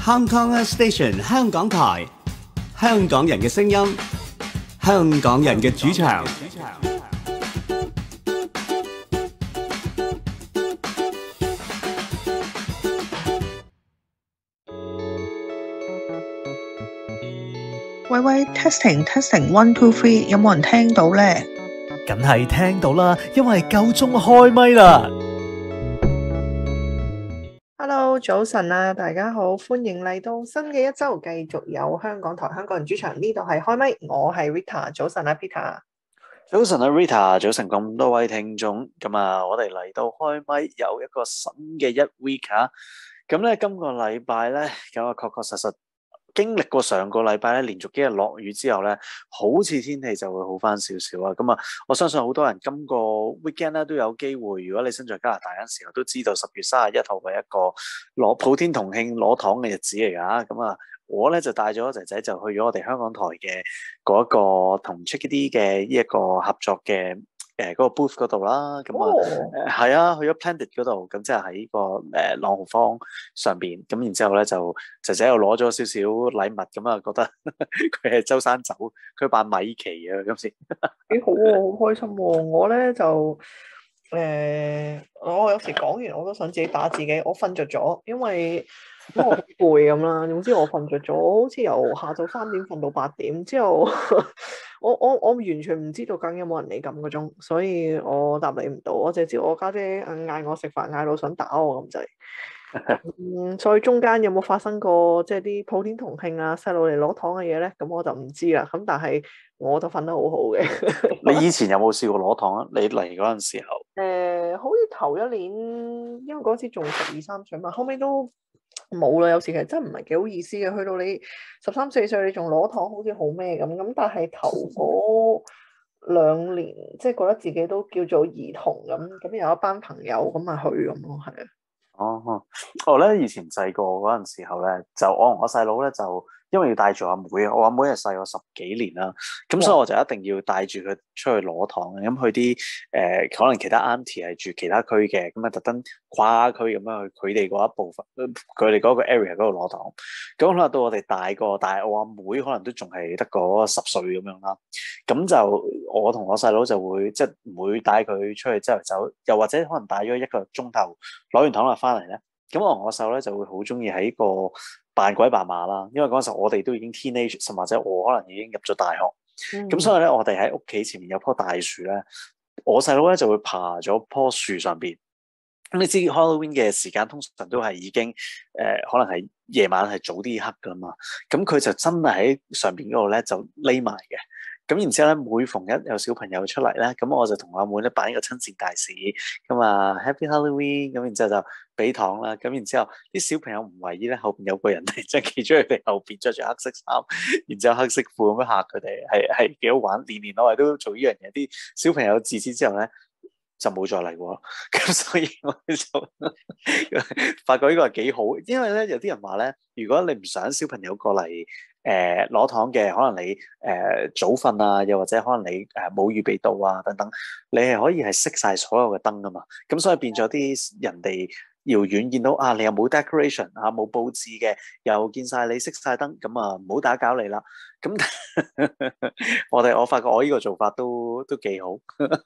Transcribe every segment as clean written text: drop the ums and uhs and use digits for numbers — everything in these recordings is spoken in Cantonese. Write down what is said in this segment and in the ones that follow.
Hong Kong Station 香港台，香港人嘅聲音，香港人嘅主場。 喂，testing 1 2 3，有冇人聽到呢？ 梗係聽到啦，因為夠鐘開咪啦。 Hello，早晨啊，大家好，歡迎嚟到新嘅一周，繼續有香港台香港人主場，呢度係開咪，我係 Rita，早晨啊 Peter， 早晨啊 Rita，早晨咁多位聽眾，咁啊，我哋嚟到開咪有一個新嘅一 week 啊，咁咧今個禮拜咧，咁啊確確實實經歷過上個禮拜咧，連續幾日落雨之後咧，好似天氣就會好翻少少啊！咁啊，我相信好多人今個 weekend 咧都有機會。如果你身在加拿大嗰陣時候，都知道10月31號係一個普天同慶攞糖嘅日子嚟㗎。咁啊，我咧就帶咗仔仔就去咗我哋香港台嘅嗰一個同 Chickadee 嘅呢一個合作嘅。嗰個 booth 嗰度啦，咁係啊，去咗 Planet 嗰度，咁即係喺個朗豪坊上邊，咁然之後咧就仔仔又攞咗少少禮物，咁啊覺得佢係周山走，佢扮米奇啊，今次幾好喎，好開心喎！我咧就我有時講完我都想自己打自己，我瞓着咗，因為我好攰咁啦。總之我瞓着咗，我好似由下晝3點瞓到8點之後。我完全唔知道究竟有冇人嚟撳個鐘，所以我答你唔到。我淨係知我家姐嗌我食飯，嗌到想打我咁滯。所以中間有冇發生過即係啲普天同慶啊細路嚟攞糖嘅嘢咧？咁我就唔知啦。咁但係我就瞓得好好嘅。 你以前有冇試過攞糖啊？你嚟嗰陣時候？ 好似頭一年，因為嗰時仲12、13歲嘛，後尾都冇啦。有時其實真係唔係幾好意思嘅，去到你13、14歲，你仲攞糖，好似好咩咁。咁但係頭嗰2年，即係覺得自己都叫做兒童咁有一班朋友咁咪去咁咯，係啊。 我咧以前細個嗰陣時候咧，就我同我細佬咧就因為要帶住阿妹，我阿妹係細我10幾年啦，咁所以我就一定要帶住佢出去攞糖。咁去啲可能其他 auntie 係住其他區嘅，咁啊特登跨區咁樣去佢哋嗰一部分，佢哋嗰個 area 嗰度攞糖。咁可能到我哋大個，但係我阿妹可能都仲係得個10歲咁樣啦。咁就我同我細佬就會即係唔會帶佢出去周圍走，又或者可能帶咗1個鐘頭攞完糖啦翻嚟咧。咁我同我細佬咧就會好中意喺個扮鬼扮馬啦，因為嗰陣時候我哋都已經 teenage， 甚或者我可能已經入咗大學。咁所以咧，我哋喺屋企前面有棵大樹咧，我細佬咧就會爬咗棵樹上邊。咁你知 Halloween 嘅時間通常都係已經可能係夜晚係早啲黑噶嘛，咁佢就真係喺上邊嗰度咧就匿埋嘅。咁然之後咧，每逢一有小朋友出嚟咧，咁我就同阿妹咧扮一個親善大使，咁啊 Happy Halloween，咁然之後就俾糖啦。咁然之後啲小朋友唔為意咧，後邊有個人即係企咗佢哋後邊，着住黑色衫，然之後黑色褲咁樣嚇佢哋，係幾好玩。年年我哋都做呢樣嘢，啲小朋友自此之後咧就冇再嚟過。咁所以我就發覺呢個係幾好，因為咧有啲人話咧，如果你唔想小朋友過嚟攞糖嘅，可能你早瞓啊，又或者可能你冇預備到啊等等，你係可以係熄晒所有嘅燈噶嘛，咁所以變咗啲人哋遙遠見到啊，你又冇 decoration 啊，冇佈置嘅，又見晒你熄晒燈，咁啊唔好打攪你啦。咁我發覺我呢個做法都幾好。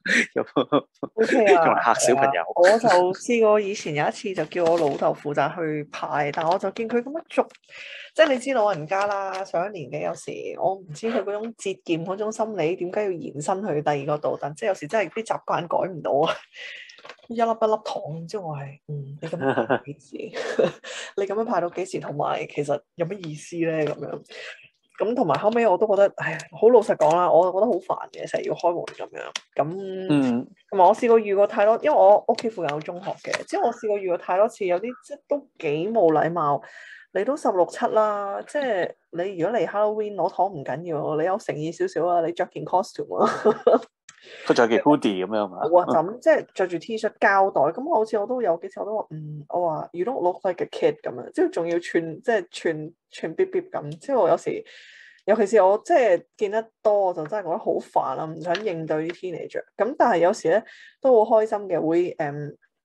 OK 啊， 用嚟嚇小朋友。 我就試過以前有一次就叫我老豆負責去派，但我就見佢咁樣捉，即係你知老人家啦，上一年紀有時我唔知佢嗰種節儉嗰種心理點解要延伸去第2個度，但即係有時真係啲習慣改唔到啊！一粒一粒糖，之後我係你咁樣派到幾時？你咁樣派到幾時？同埋其實有乜意思咧？咁樣咁同埋後尾我都覺得，好老實講啦，我覺得好煩嘅，成日要開門咁樣。咁同埋我試過遇過太多，因為我屋企附近有中學嘅，即係我試過遇過太多次，有啲即係都幾冇禮貌。你都16、17啦，即係你如果嚟 Halloween 攞糖唔緊要，你有誠意少少啊，你着件 costume 啊。 佢着件 hoodie 咁樣嘛？ 我就咁即係着住 T-shirt 膠袋，咁好似我都有幾次我都話我話 you don't look like a kid 咁樣，即係仲要串 bip bip 咁，即係我有時尤其是我即係見得多，我就真係覺得好煩啊，唔想應對啲 teenager。咁但係有時咧都好開心嘅，會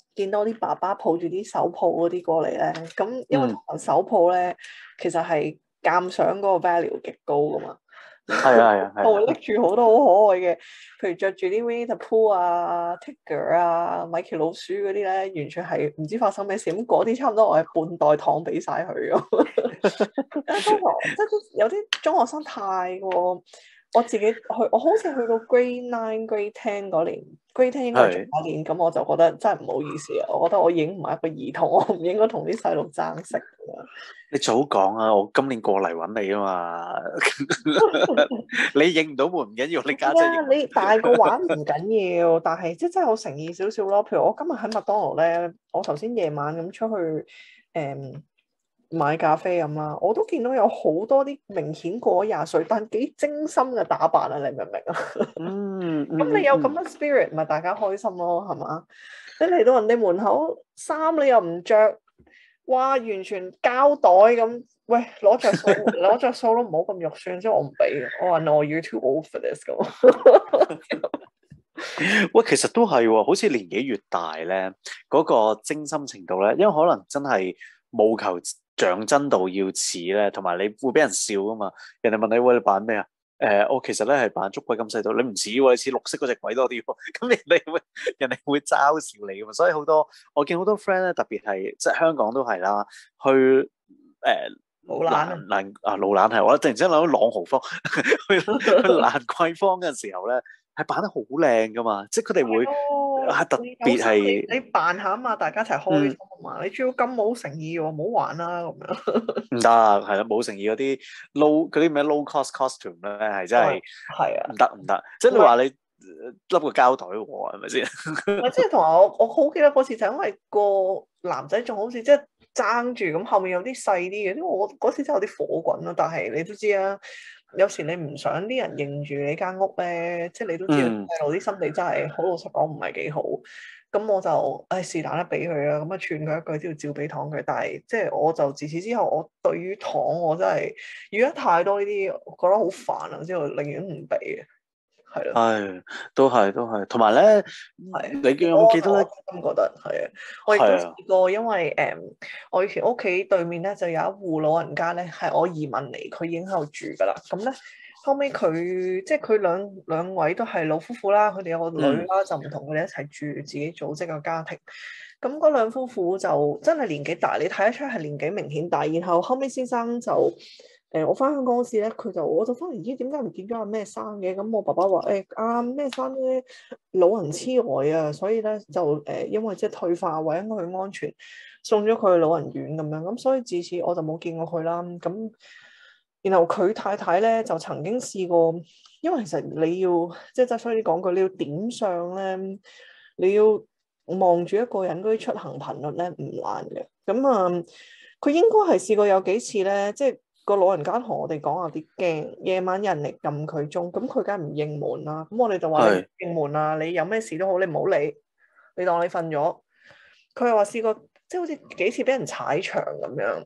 見到啲爸爸抱住啲手抱嗰啲過嚟咧，咁因為通常手抱咧其實係鑑賞嗰個 value 極高噶嘛。 係啊， 我會拎住好多好可愛嘅，譬如着住啲 Winnie the Pooh 啊、Tigger 啊、米奇老鼠嗰啲咧，完全係唔知發生咩事。咁嗰啲差唔多我係半袋糖俾晒佢咯。中學即係有啲中學生太過，我自己去，我好似去到 Grade 9、Grade 10嗰年，Grade 10應該係中學年，咁我就覺得真係唔好意思啊！我覺得我已經唔係一個兒童，我唔應該同啲細路爭食㗎。 你早講啊！我今年過嚟揾你啊嘛，你認唔到門唔緊要，你家姐認。 你大個玩唔緊要，但係即係真係好誠意少少咯。譬如我今日喺麥當勞咧，我頭先夜晚咁出去買咖啡咁啦，我都見到有好多啲明顯過咗廿歲，但幾精心嘅打扮啊！你明唔明啊？咁你有咁嘅 spirit，咪大家開心咯，係嘛？你嚟到人哋門口，衫你又唔着。哇！完全膠袋咁，喂，攞着數，攞着數都唔好咁肉酸，即係我唔俾嘅。我話 no you too old for this 咁。 喂，其實都係喎，好似年紀越大咧，嗰個精心程度咧，因為可能真係務求像真度要似咧，同埋你會俾人笑啊嘛。人哋問你喂，你扮咩啊？我其實咧係扮捉鬼咁細度，你唔似喎，你似綠色嗰隻鬼多啲喎。咁人哋會嘲笑你噶嘛，所以我見好多 friend 咧，特別係即係香港都係啦，去老蘭老蘭係，我突然之間諗到朗豪坊去蘭桂坊嘅時候咧，係扮得好靚噶嘛，即係佢哋會特別係你扮下啊嘛，大家一齊開心啊嘛，你仲要咁冇誠意喎，唔好玩啦咁樣。 唔得，係啦，冇誠意嗰啲咩 low cost costume 咧，係真係係啊， 唔得，即係你話你笠個膠袋喎，係咪先？ 即係同埋我好記得嗰次就因為個男仔仲好似即係爭住咁，後面有啲細啲嘅，因為我嗰次真係有啲火滾咯。但係你都知啊，有時你唔想啲人認住你間屋咧，即係你都知道細路啲心地真係好老實講唔係幾好。咁我就是但啦，俾佢啦，咁啊串佢一句都要照俾糖佢。但係即係我就自此之後，我對於糖我真係如果太多呢啲，我覺得好煩啊，之後寧願唔俾嘅。係咯， 係都係，同埋咧，你有冇記得咧？ 我覺得係啊，我亦都試過，因為我以前屋企對面咧就有一戶老人家咧，係我移民嚟，佢已經喺度住噶啦。咁咧後尾佢即係佢兩位都係老夫婦啦，佢哋有個女啦，就唔同佢哋一齊住，自己組織個家庭。咁嗰兩夫婦就真係年紀大，你睇得出係年紀明顯大。然後後尾先生就。我翻香港嗰時咧，我就翻嚟，咦？點解唔見咗阿咩生嘅？咁我爸爸話：阿咩生咧老人痴呆啊，所以咧就因為即係退化，為咗佢安全，送咗佢去老人院咁樣。咁所以自此我就冇見過佢啦。咁然後佢太太咧就曾經試過，因為其實你要即係所以講句，你要點相咧，你要望住一個人嗰啲出行頻率咧唔難嘅。咁啊，佢應該係試過有幾次咧，即係。個老人家同我哋講有啲驚，夜晚有人嚟撳佢鐘，咁佢梗係唔應門啦。咁我哋就話你應門啦，你有咩事都好，你唔好理，你當你瞓咗。佢又話試過，即係好似幾次俾人踩牆咁樣。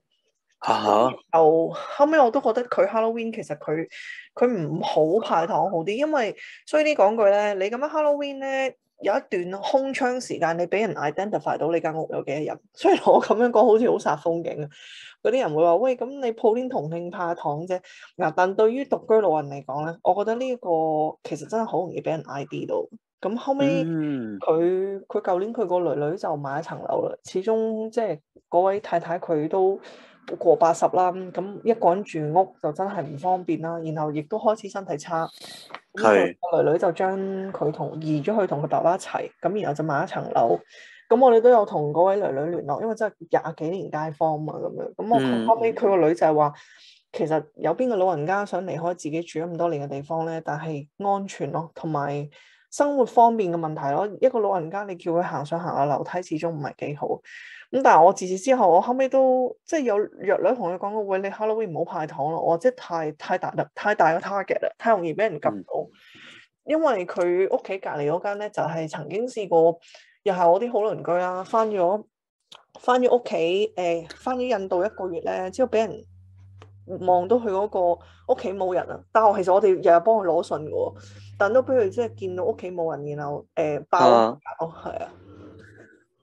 後尾我都覺得佢 Halloween 其實佢唔好派糖好啲，因為所以啲講句咧，你咁樣 Halloween 咧有一段空窗時間，你俾人 identify 到你間屋有幾多人。雖然我咁樣講好似好煞風景啊。嗰啲人會話：喂，咁你普天同慶派糖啫。嗱，但對於獨居老人嚟講咧，我覺得呢個其實真係好容易俾人 ID 到。咁後尾佢舊年佢個女就買一層樓啦。始終即係嗰位太太佢都過80啦，咁一個人住屋就真係唔方便啦。然後亦都開始身體差，咁個女就將佢移咗去同佢爸爸一齊，咁然後就買一層樓。咁我哋都有同嗰位女聯絡，因為真係20幾年街坊嘛，咁樣。咁後尾佢個女就係話，其實有邊個老人家想離開自己住咗咁多年嘅地方咧？但係安全咯，同埋生活方便嘅問題咯。一個老人家你叫佢行上行下樓梯，始終唔係幾好。咁但係我自此之後，我後尾都即係有約女同佢講過，喂，你 Halloween 唔好派糖咯，我即係太大個 target 啦，太容易俾人撳到。因為佢屋企隔離嗰間咧，就係曾經試過。又係我啲好鄰居啦，翻咗屋企，翻咗印度1個月咧，之後俾人望到佢嗰個屋企冇人啊。但係其實我哋日日幫佢攞信嘅喎，但都俾佢即係見到屋企冇人，然後包係啊。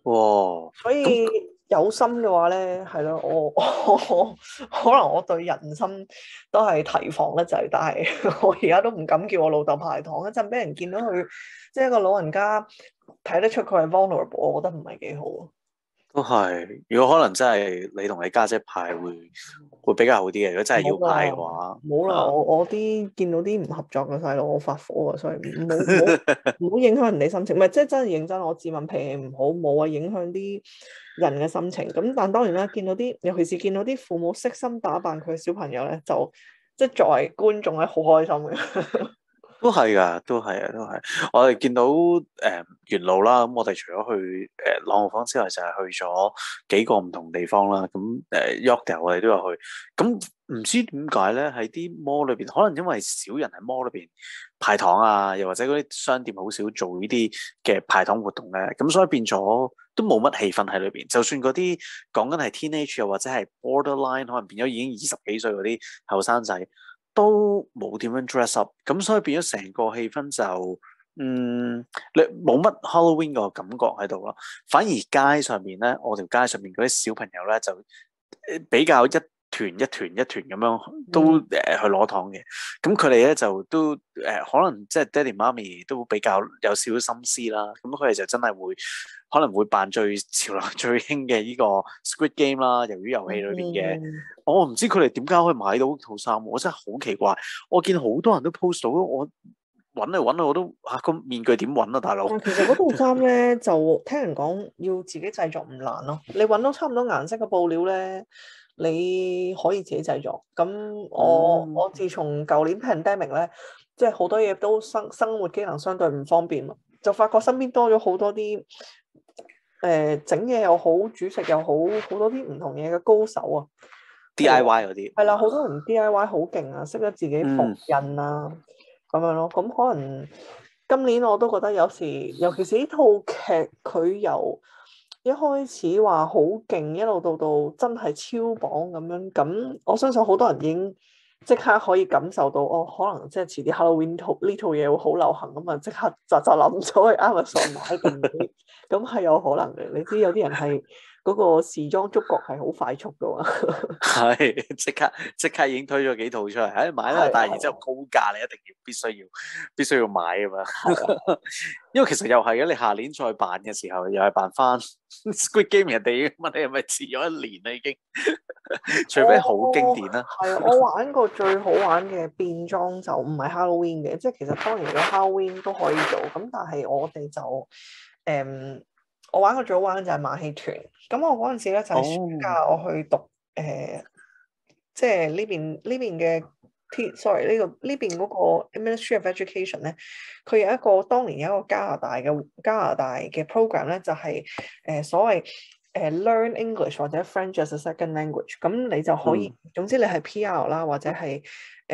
哇！ 所以有心嘅話咧，係咯，我可能我對人心都係提防得滯，但係我而家都唔敢叫我老豆排糖，一陣俾人見到佢，即係一個老人家睇得出佢係 vulnerable，我覺得唔係幾好。 都係，如果可能真係你同你家姐派會比較好啲嘅。如果真係要派嘅話， 冇啦，我啲見到啲唔合作嘅細路，我發火啊，所以唔好影響人哋心情。唔係，即係真係認真，我自問脾氣唔好，冇話影響啲人嘅心情。咁但當然啦，見到啲，尤其是見到啲父母悉心打扮佢嘅小朋友咧，就即係作為觀眾咧，好開心嘅。 都係噶，都係啊，都係。我哋見到元老啦，咁我哋除咗去朗豪坊之外，就係去咗幾個唔同地方啦。咁Yorkdale 我哋都有去。咁唔知點解咧？喺啲 mall 裏邊，可能因為少人喺 mall 裏邊派糖啊，又或者嗰啲商店好少做呢啲嘅派糖活動咧，咁所以變咗都冇乜氣氛喺裏邊。就算嗰啲講緊係 teenage 又或者係 borderline，可能變咗已經20幾歲嗰啲後生仔，都冇點樣 dress up，咁所以變咗成個氣氛就你冇乜 Halloween 個感覺喺度咯。反而街上面咧，我條街上面嗰啲小朋友咧就比較一團一團一團咁樣都去攞糖嘅。咁佢哋咧就都可能即係爹哋媽咪都比較有少少心思啦。咁佢哋就真係會可能會扮最潮流最興嘅呢個 Squid Game 啦，魷魚遊戲裏邊嘅。我唔知佢哋點解可以買到套衫，我真係好奇怪。我見好多人都 post 到，我揾嚟揾去我都個面具點揾啊，大佬。 其實嗰套衫咧，就聽人講要自己製作唔難咯。你揾到差唔多顏色嘅布料咧，你可以自己製作。咁我自從舊年 pandemic 咧，即係好多嘢都生活機能相對唔方便嘛，就發覺身邊多咗好多啲整嘢又好，煮食又好，好多啲唔同嘢嘅高手啊。 DIY 嗰啲係啦，好多人 DIY 好勁啊，識得自己縫印啊，咁樣咯。咁可能今年我都覺得有時，尤其是呢套劇，佢由一開始話好勁，一路到真係超榜咁樣。咁我相信好多人已經即刻可以感受到，哦，可能即係遲啲 Halloween 呢套嘢會好流行咁啊，即刻就諗咗去 Amazon 買定啲，咁係有可能嘅。你知有啲人係。嗰個時裝觸覺係好快速噶嘛， 係即刻已經推咗幾套出嚟，買啦，但係然之後高價，你一定必須要買啊嘛。因為其實又係嘅，你下年再辦嘅時候，又係辦翻 Squid Game， 人哋問你係咪遲咗1年啦已經，除非好經典啦。 係我玩過最好玩嘅變裝就唔係 Halloween 嘅，即係其實當然有 Halloween 都可以做，咁但係我哋就我玩過最好玩就係馬戲團。咁我嗰陣時咧就係暑假我去讀即係呢邊嘅 sorry 呢邊嗰個 Ministry of Education 咧，佢有一個當年有一個加拿大嘅 program 咧，就係所謂Learn English 或者 French as a Second Language。咁你就可以，總之你係 PR 啦，或者係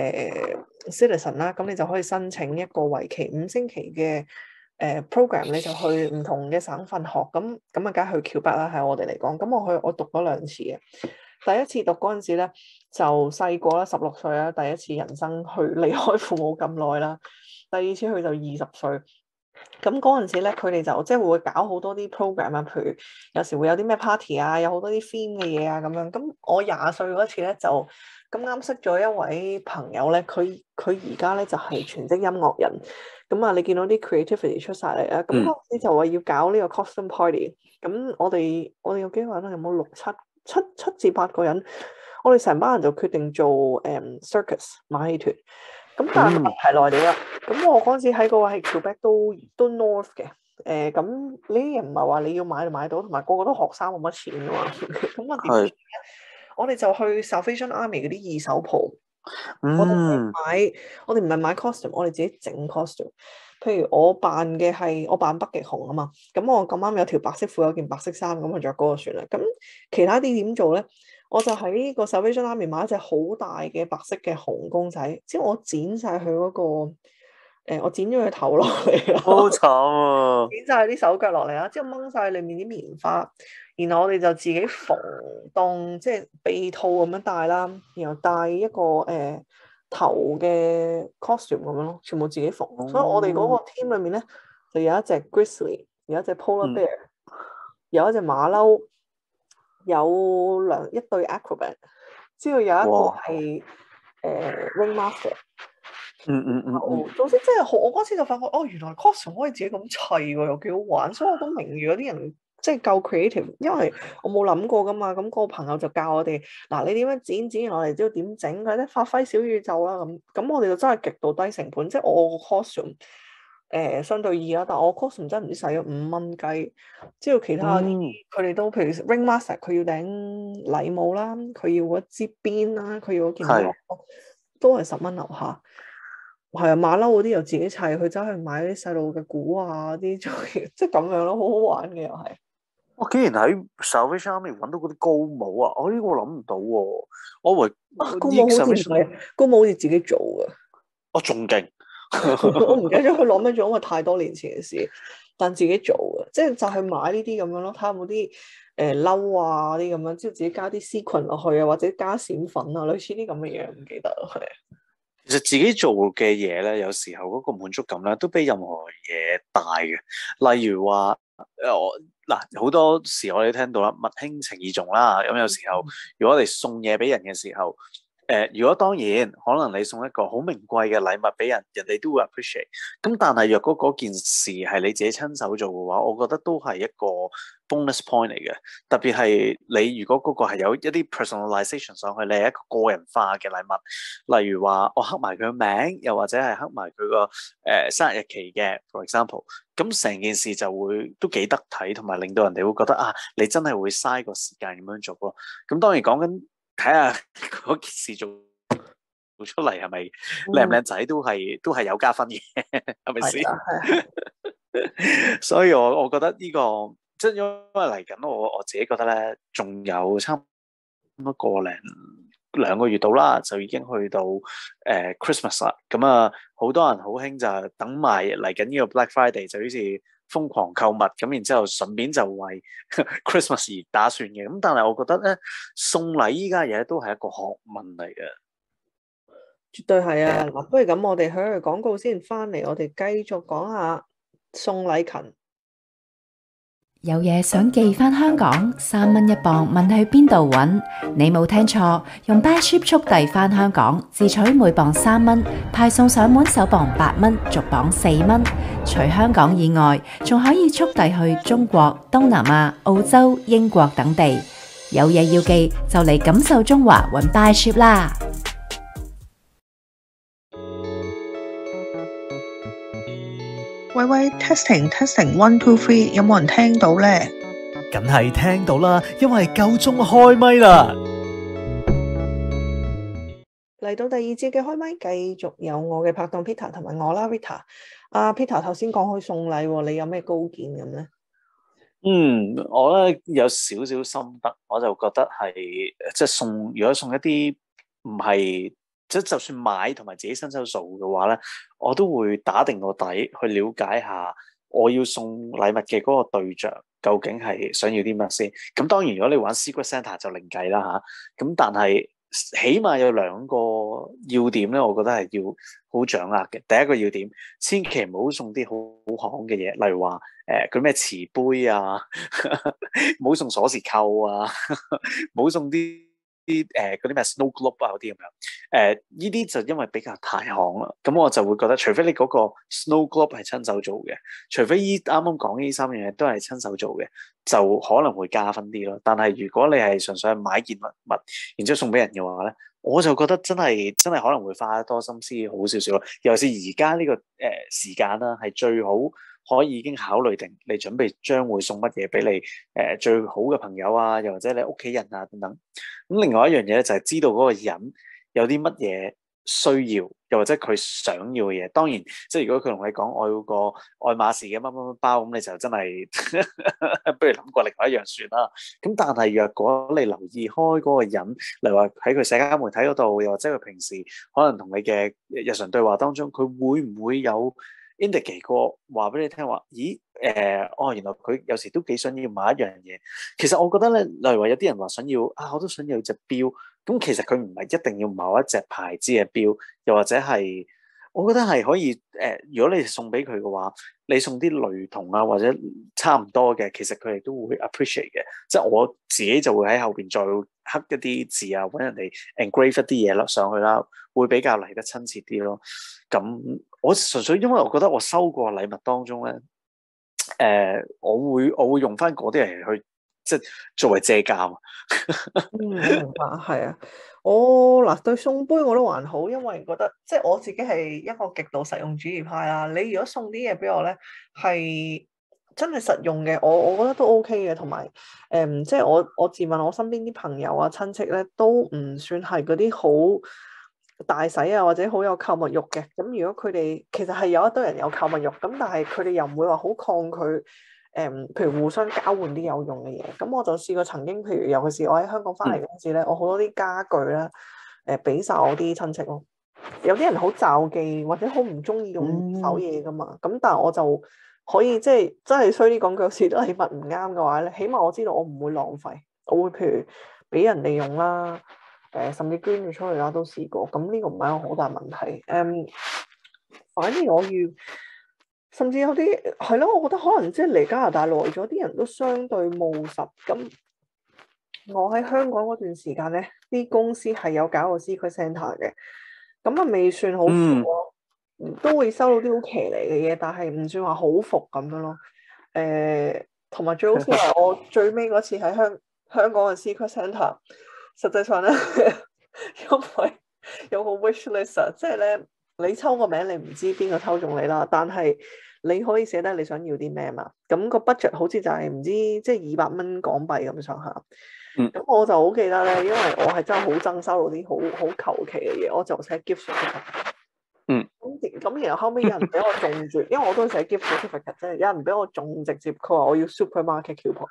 citizen 啦，咁你就可以申請一個為期5星期嘅program，你就去唔同嘅省份學，咁啊，梗係去橋北啦，喺我哋嚟講。咁我讀咗2次嘅，第一次讀嗰陣時咧就細個啦，16歲啦，第一次人生去離開父母咁耐啦。第二次去就20歲，咁嗰陣時咧佢哋就即係會搞好多啲 program 啊，譬如有時會有啲咩 party 啊，有好多啲 theme 嘅嘢啊咁樣。咁我20歲嗰次咧就咁啱識咗一位朋友咧，佢而家咧就係全職音樂人。咁啊，你見到啲 creativity 出晒嚟啊！咁嗰陣時就話要搞呢個 costume party。咁我哋有幾個人咧？有冇7至8個人？我哋成班人就決定做circus 馬戲團。咁但係係內地啦。咁我嗰陣時喺個係 Quebec 都 north 嘅。咁呢啲嘢唔係話你要買就買到，同埋個個都學生冇乜錢㗎嘛。咁啊點？我哋就去 Salvation Army 嗰啲2手鋪。我哋唔係買 costume， 我哋自己整 costume。譬如我扮北極熊啊嘛，咁我咁啱有條白色褲，有件白色衫，咁我着嗰個算啦。咁其他啲點做咧？我就喺呢個 Salvation Army 買一隻好大嘅白色嘅熊公仔，即係我剪晒佢嗰個，我剪咗佢頭落嚟啦， 好慘啊！ 剪晒啲手腳落嚟啦，之後掹晒裏面啲棉花。然後我哋就自己縫當即係被套咁樣戴啦，然後戴一個頭嘅 costume 咁樣咯，全部自己縫。所以我哋嗰個 team 裏面咧就有一隻 grizzly，有一隻 polar bear， 有一隻馬騮，有一對 acrobat， 之後有一個係ringmaster。總之即係我嗰次就發覺，原來 costume 可以自己咁砌喎，又幾好玩，所以我都明如果啲人即係夠 creative，因為我冇諗過噶嘛。咁嗰個朋友就教我哋，嗱，你點樣剪完落嚟之後點整佢咧，發揮小宇宙啦咁我哋就真係極度低成本，即係我個 costume 相對易啦，但我 costume 真係唔知使咗5蚊雞，之後其他佢哋都譬如 ringmaster 佢要頂禮帽啦，佢要嗰支鞭啦，佢要嗰件都係10蚊樓下。係啊，馬騮嗰啲又自己砌，佢走去買啲細路嘅鼓啊啲，即係咁樣咯，好好玩嘅又係。 我竟然喺 Salvation Army 揾到嗰啲高帽啊！呢個我諗唔到喎，我以為高帽好似唔係，高帽好似自己做嘅。 我仲勁， 我唔記得咗佢攞咩做，因為太多年前嘅事。但自己做嘅，即係就去買呢啲咁樣咯，睇下有冇啲褸啊啲咁樣，之後自己加啲絲裙落去啊，或者加閃粉啊，類似啲咁嘅嘢，唔記得係。 其實自己做嘅嘢咧，有時候嗰個滿足感咧，都比任何嘢大嘅。例如話，好多時我哋聽到啦，物輕情意重啦。咁有時候，如果我哋送嘢俾人嘅時候，如果當然可能你送一個好名貴嘅禮物俾人，人哋都會 appreciate。咁但係若果嗰件事係你自己親手做嘅話，我覺得都係一個 bonus point 嚟嘅。特別係你如果嗰個係有一啲 personalization 上去，你係一個個人化嘅禮物，例如話我刻埋佢名，又或者係刻埋佢個生日日期嘅 ，for example， 咁成件事就會都幾得體，同埋令到人哋會覺得啊，你真係會嘥個時間咁樣做咯。咁當然講緊。睇下嗰件事做出嚟係咪靚唔靚仔，都係有加分嘅，係咪先？所以我覺得呢個即係因為嚟緊，我自己覺得咧，仲有差唔多2個月到啦，就已經去到Christmas 啦。咁啊，好多人好興就等埋嚟緊呢個 Black Friday，就好似瘋狂購物咁，然之後順便就為 Christmas 而打算嘅。咁但係我覺得咧，送禮依家嘢都係一個學問嚟嘅， 絕對係啊！嗱，不如咁，我哋去廣告先，翻嚟我哋繼續講下送禮勤。 有嘢想寄返香港，3蚊一磅，問去邊度揾？你冇聽錯，用 Buy Ship 速遞返香港，自取每磅3蚊，派送上門首磅8蚊，逐磅4蚊。除香港以外，仲可以速遞去中國、東南亞、澳洲、英國等地。有嘢要寄就嚟感受中華，揾 Buy Ship 啦！ 喂 testing 1 2 3， 有冇人聽到呢？ 梗係聽到啦，因為夠鐘開咪啦。 嚟到第二節嘅開咪，繼續有我嘅拍檔 Peter 同埋我啦 Rita。Peter 頭先講開送禮，你有咩高見咁呢？ 我咧有少少心得，我就覺得係即係如果送一啲唔係。就算買同埋自己親手做嘅話咧，我都會打定個底去了解下我要送禮物嘅嗰個對象究竟係想要啲乜先。咁當然如果你玩 Secret Santa 就另計啦嚇。咁但係起碼有2個要點咧，我覺得係要好掌握嘅。第一個要點，千祈唔好送啲好行嘅嘢，例如話佢咩瓷杯啊，唔好送鎖匙扣啊，唔好送啲嗰啲咩 snow globe 啊嗰啲咁樣，呢啲就因為比較太行啦，咁我就會覺得，除非你嗰個 snow globe 係親手做嘅，除非啱啱講呢3樣嘢都係親手做嘅，就可能會加分啲咯。但係如果你係純粹係買件物，然之後送俾人嘅話咧，我就覺得真係可能會花多心思好少少咯。尤其是而家呢個時間啦，係最好可以已經考慮定你準備將會送乜嘢俾你最好嘅朋友啊，又或者你屋企人啊等等。咁另外一樣嘢咧就係知道嗰個人有啲乜嘢需要，又或者佢想要嘅嘢。當然，即係如果佢同你講我要個愛馬仕嘅乜乜乜包，咁你就真係不如諗過另外一樣算啦。咁但係若果你留意開嗰個人，例如話喺佢社交媒體嗰度，又或者佢平時可能同你嘅日常對話當中，佢會唔會有indicate 過話俾你聽話，咦原來佢有時都幾想要買一樣嘢。其實我覺得咧，例如話有啲人話想要我都想要隻錶，咁其實佢唔係一定要某一隻牌子嘅錶，又或者係我覺得係可以如果你送俾佢嘅話，你送啲雷同啊或者差唔多嘅，其實佢哋都會 appreciate 嘅。即係我自己就會喺後邊再刻一啲字啊，揾人哋 engrave 一啲嘢啦上去啦，會比較嚟得親切啲咯。咁我純粹因為我覺得我收過禮物當中咧，我會用翻嗰啲嚟去即係作為借鑑。 我明白，係啊。我嗱對送杯我都還好，因為覺得即係我自己係一個極度實用主義派啦。你如果送啲嘢俾我咧，係真係實用嘅，我覺得都 OK 嘅。同埋即係我自問我身邊啲朋友啊親戚咧，都唔算係嗰啲好大使啊，或者好有購物慾嘅。咁如果佢哋其實係有一堆人有購物慾，咁但係佢哋又唔會話好抗拒。譬如互相交換啲有用嘅嘢，咁我就試過曾經，譬如尤其是我喺香港翻嚟嗰陣時咧，我好多啲家具咧，俾晒我啲親戚咯。有啲人好罩忌或者好唔中意用手嘢噶嘛，咁但係我就可以即係真係衰啲講句，有時都禮物唔啱嘅話咧，起碼我知道我唔會浪費，我會譬如俾人哋用啦，甚至捐咗出去啦都試過，咁呢個唔係一個好大問題。反而我甚至有啲係咯，我覺得可能即係嚟加拿大耐咗，啲人都相對務實。咁我喺香港嗰段時間咧，啲公司係有搞個 secret Santa 嘅，咁啊未算好服咯，都會收到啲好騎呢嘅嘢，但係唔算話好服咁樣咯。同埋最好笑係我最尾嗰次喺香港嘅 secret Santa，實際上咧，因為有個 wish list 啊，即係咧你抽個名，你唔知邊個抽中你啦，但係你可以寫得你想要啲咩嘛？咁個 budget 好似就係唔知即係200蚊港幣咁上下。咁我就好記得咧，因為我係真係好憎收到啲好求其嘅嘢，我就寫 gift certificate。咁然後後尾有人俾我中住，因為我都寫 gift certificate 啫，有人俾我中直接，佢話我要 supermarket coupon。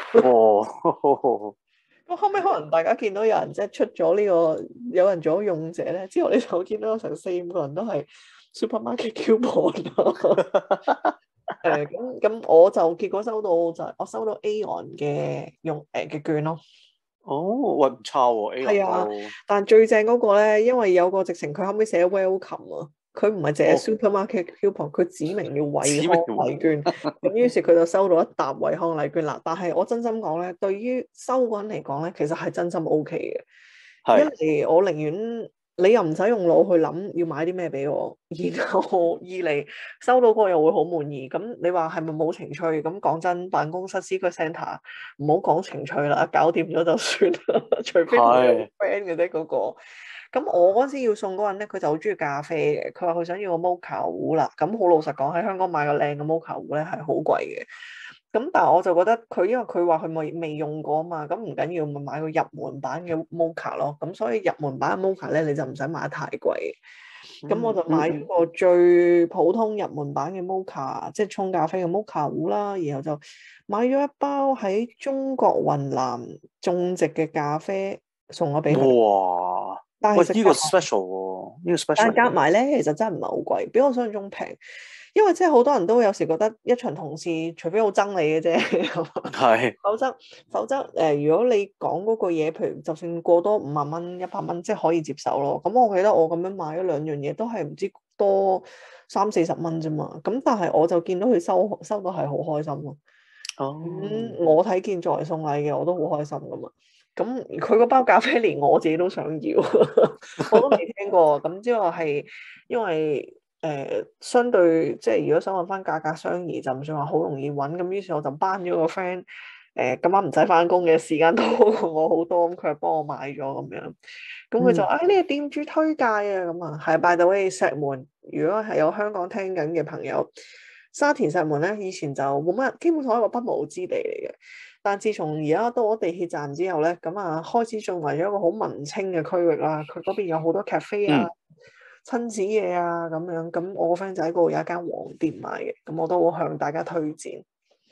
咁後尾可能大家見到有人即係出咗呢個，有人做咗勇者咧，之後你就見到有成4-5個人都係 supermarket coupon 咯。咁我就結果收到就係我收到 Aon 嘅嘅券咯。 喂，唔差喎 ，Aon。係啊， 但最正嗰個咧，因為有個直情佢後尾寫 welcome 啊，佢唔係淨係 supermarket coupon，佢指明要惠康禮券。咁於是佢就收到一沓惠康禮券啦。但係我真心講咧，對於收嗰人嚟講咧，其實係真心 OK 嘅。因為我寧願你又唔使用腦去諗要買啲咩俾我，然後二嚟收到嗰個又會好滿意。咁你話係咪冇情趣？咁講真，辦公室 secret Santa 唔好講情趣啦，搞掂咗就算啦。除非係 friend 嘅啫嗰個。咁我嗰時要送嗰人咧，佢就好中意咖啡嘅，佢話佢想要個 mocha 壺啦。咁好老實講，喺香港買個靚嘅 mocha 壺咧係好貴嘅。咁但係我就覺得佢因為佢話佢未用過啊嘛，咁唔緊要，咪買個入門版嘅 mocha 咯。咁所以入門版嘅 mocha 咧，你就唔使買得太貴。咁我就買咗個最普通入門版嘅 mocha，即係沖咖啡嘅 mocha 壺啦。然後就買咗一包喺中國雲南種植嘅咖啡送咗俾佢。 哇！ 但係呢個 special 喎，呢個 special。 但係夾埋咧，其實真係唔係好貴，比我想象中平。因為即係好多人都有時覺得一場同事，除非好憎你嘅啫， 係。 否則如果你講嗰個嘢，譬如就算過多50蚊、100蚊，即係可以接受咯。咁我記得我咁樣買咗2樣嘢，都係唔知多30-40蚊啫嘛。咁但係我就見到佢收到係好開心咯。我睇見作為送禮嘅，我都好開心噶嘛。咁佢嗰包咖啡連我自己都想要，我都未聽過。咁之後係因為相對即係如果想揾翻價格相宜，就唔算話好容易揾。咁於是我就班咗個 friend，今晚唔使翻工嘅時間多過我好多，咁佢就幫我買咗咁樣。咁佢就呢個店主推介啊，咁啊係 by the way 石門，如果係有香港聽緊嘅朋友，沙田石門咧以前就冇乜，基本上係一個不毛之地嚟嘅。但自從而家到咗地鐵站之後咧，咁啊開始進為咗一個好文青嘅區域啦。佢嗰邊有好多 cafe 啊、親子嘢啊咁樣。咁我個 friend 就喺嗰度有一間黃店買嘅，咁我都好向大家推薦。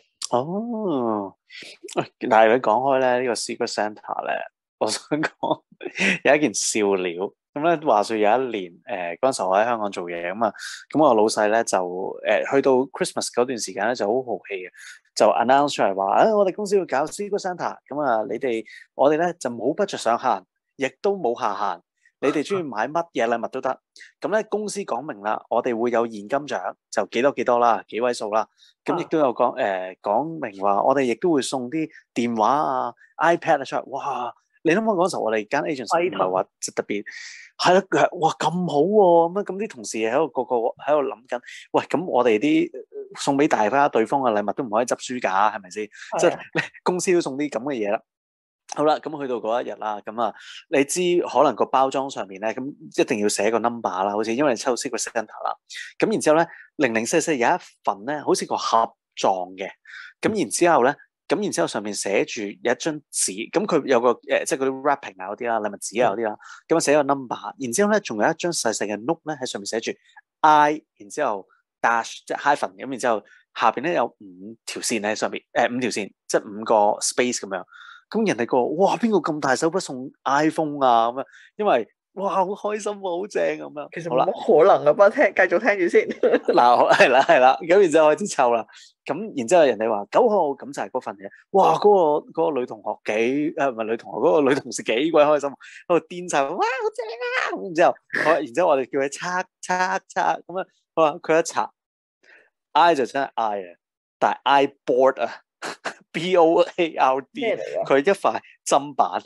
但係你講開咧呢個 secret Santa 咧，我想講有一件笑料。咁咧話說有一年嗰陣時我喺香港做嘢咁啊，咁我老細咧就去到 Christmas 嗰段時間咧就好豪氣嘅，就 announce 出嚟話我哋公司要搞 secret Santa，咁啊我哋咧就冇 budget 上限，亦都冇下限， 你哋中意買乜嘢禮物都得。咁咧公司講明啦，我哋會有現金獎，就幾多幾多啦，幾位數啦。咁亦都有講明話，我哋亦都會送啲電話啊、iPad 啊出嚟。哇！你諗下嗰時候，我哋間 agency 唔係話即特別係啦，哇咁好喎咁啲同事喺度個喺度諗緊，喂咁我哋啲送俾大家對方嘅禮物都唔可以執輸㗎，係咪先？即係公司都送啲咁嘅嘢啦。好啦，咁去到嗰一日啦，咁啊，你知可能個包裝上面咧，咁一定要寫個 number 啦，好似因為你抽 secret center 啦，咁然之後咧004有一份咧，好似個盒狀嘅，咁然之後咧，咁然之後上面寫住有一張紙，咁佢有個即係嗰啲 wrapping 啊嗰啲啦，禮物紙啊嗰啲啦，咁啊寫個 number，然之後咧仲有一張細細嘅 note 咧喺上面寫住 I， 然之後 dash 即係 hyphen，咁然之後下邊咧有5條線喺上面，5條線即係5個 space 咁樣。咁人哋個哇邊個咁大手筆送 iPhone 啊咁樣，因為哇好開心喎，好正咁樣。 其實冇可能噶，不過繼續聽住先。 嗱係啦，咁然之後開始湊啦，咁然之後人哋話9號，咁就係嗰份嘢。哇嗰個女同學唔係女同學，嗰個女同事幾鬼開心，喺度癲晒，哇好正啊！然之後我哋叫佢測咁樣，好啦佢一測 I 就真係 I 啊，但係 I board 啊。BOARD，佢一塊砧板，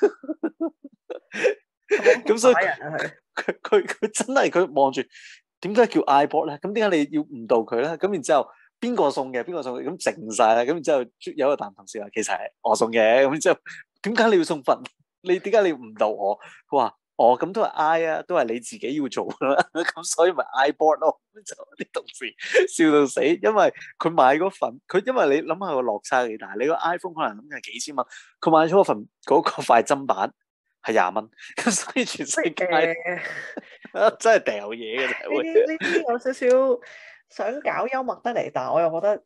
咁所以佢真係佢望住，點解叫 iBoard 咧？咁點解你要誤導佢咧？咁然之後邊個送嘅？咁靜晒啦。咁然之後有一個男同事話，其實係我送嘅。咁然之後點解你要送份？你點解你要誤導我？佢話。咁都係 I 啊，都係你自己要做啦，咁所以咪 iBoard 咯，就啲同事笑到死，因為佢買嗰份，因為你諗下個落差幾大，你個 iPhone 可能諗係幾千蚊，佢買咗嗰份嗰塊砧板係20蚊，咁所以全世界真係掉嘢嘅啫。 呢啲有少少想搞幽默得嚟，但係我又覺得。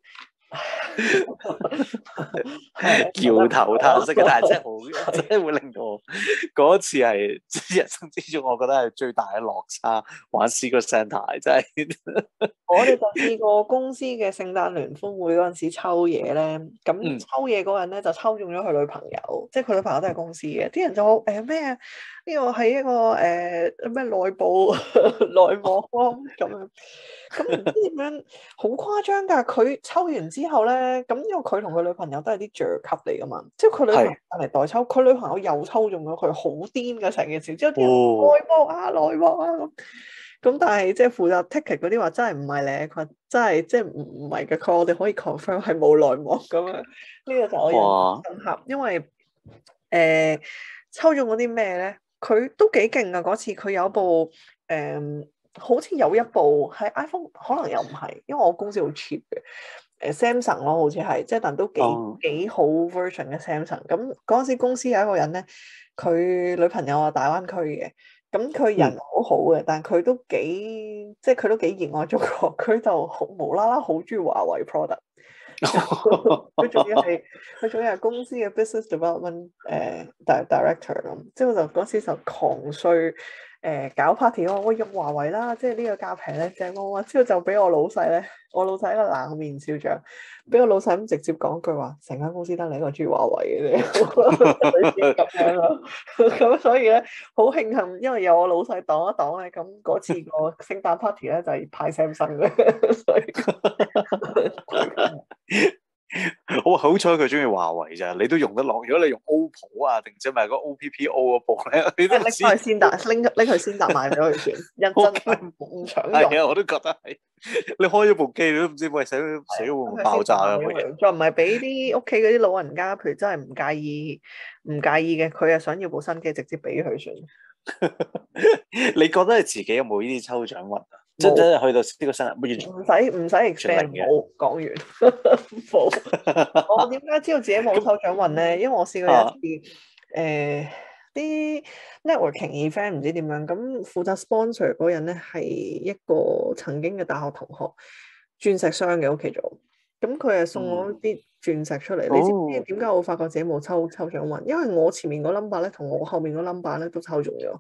搖頭嘆息嘅，但係真係會令到我嗰次係人生之中，我覺得係最大嘅落差。玩 Secret Santa 真係， 我哋就試過公司嘅聖誕聯歡會嗰陣時抽嘢咧，咁抽嘢嗰人咧就抽中咗佢女朋友，即係佢女朋友都係公司嘅，啲人就咩啊？呢個係一個咩內部內幕方咁樣，咁唔知點樣好誇張㗎。佢抽完之後咧，咁因為佢同佢女朋友都係啲爵級嚟㗎嘛，即係佢女朋友嚟代抽，佢女朋友又抽中咗佢，好癲㗎成件事。之後啲人內幕啊咁，但係即係負責 ticket 嗰啲話真係唔係咧，佢話真係即係唔係嘅，佢我哋可以 confirm 係冇內幕咁樣。呢個就我印象深刻，因為抽中嗰啲咩咧？佢都幾勁啊！嗰次佢有一部好似有一部係 iPhone， 可能又唔係，因為我公司好 cheap 嘅，Samsung 咯，好似係，即係但都幾好 version 嘅 Samsung。咁嗰陣時公司有一個人咧，佢女朋友係大灣區嘅，咁佢人好好嘅，但係佢都幾即係佢都幾熱愛中國，佢就無啦啦好中意華為 product。佢仲要係公司嘅 business development director 咁，即係我就嗰時就狂衰搞 party，我用華為啦，即係呢個價平咧正我，之後就俾我老細咧，我老細一個冷面笑匠，俾我老細咁直接講句話，成間公司得你一個中意華為嘅啫，咁樣咯，咁所以咧好慶幸，因為有我老細擋一擋咧，咁嗰次個聖誕 party 咧就係派 Samsung 嘅，所以。 好彩佢中意華為咋，你都用得落。如果你用 OPPO 啊，定唔知咪個 OPPO 嗰部咧，你都拎去先達，拎去先達賣咗佢算，認真唔搶用。 係啊，我都覺得係。你開咗部機，你都唔知喂死會唔會爆炸啊！ 再唔係俾啲屋企嗰啲老人家，譬如真係唔介意嘅，佢又想要部新機，直接俾佢算。 你覺得你自己有冇呢啲抽獎運啊？真係去到呢個生日， 唔使 expand 冇講完冇。我點解知道自己冇抽獎運咧？因為我試過有一次啲 networking event 唔知點樣，咁負責 sponsor 嗰人咧係一個曾經嘅大學同學，鑽石商嘅屋企做，咁佢係送我啲鑽石出嚟。你知唔知點解我發覺自己冇抽獎運？因為我前面個 number 咧同我後面個 number 咧都抽中咗。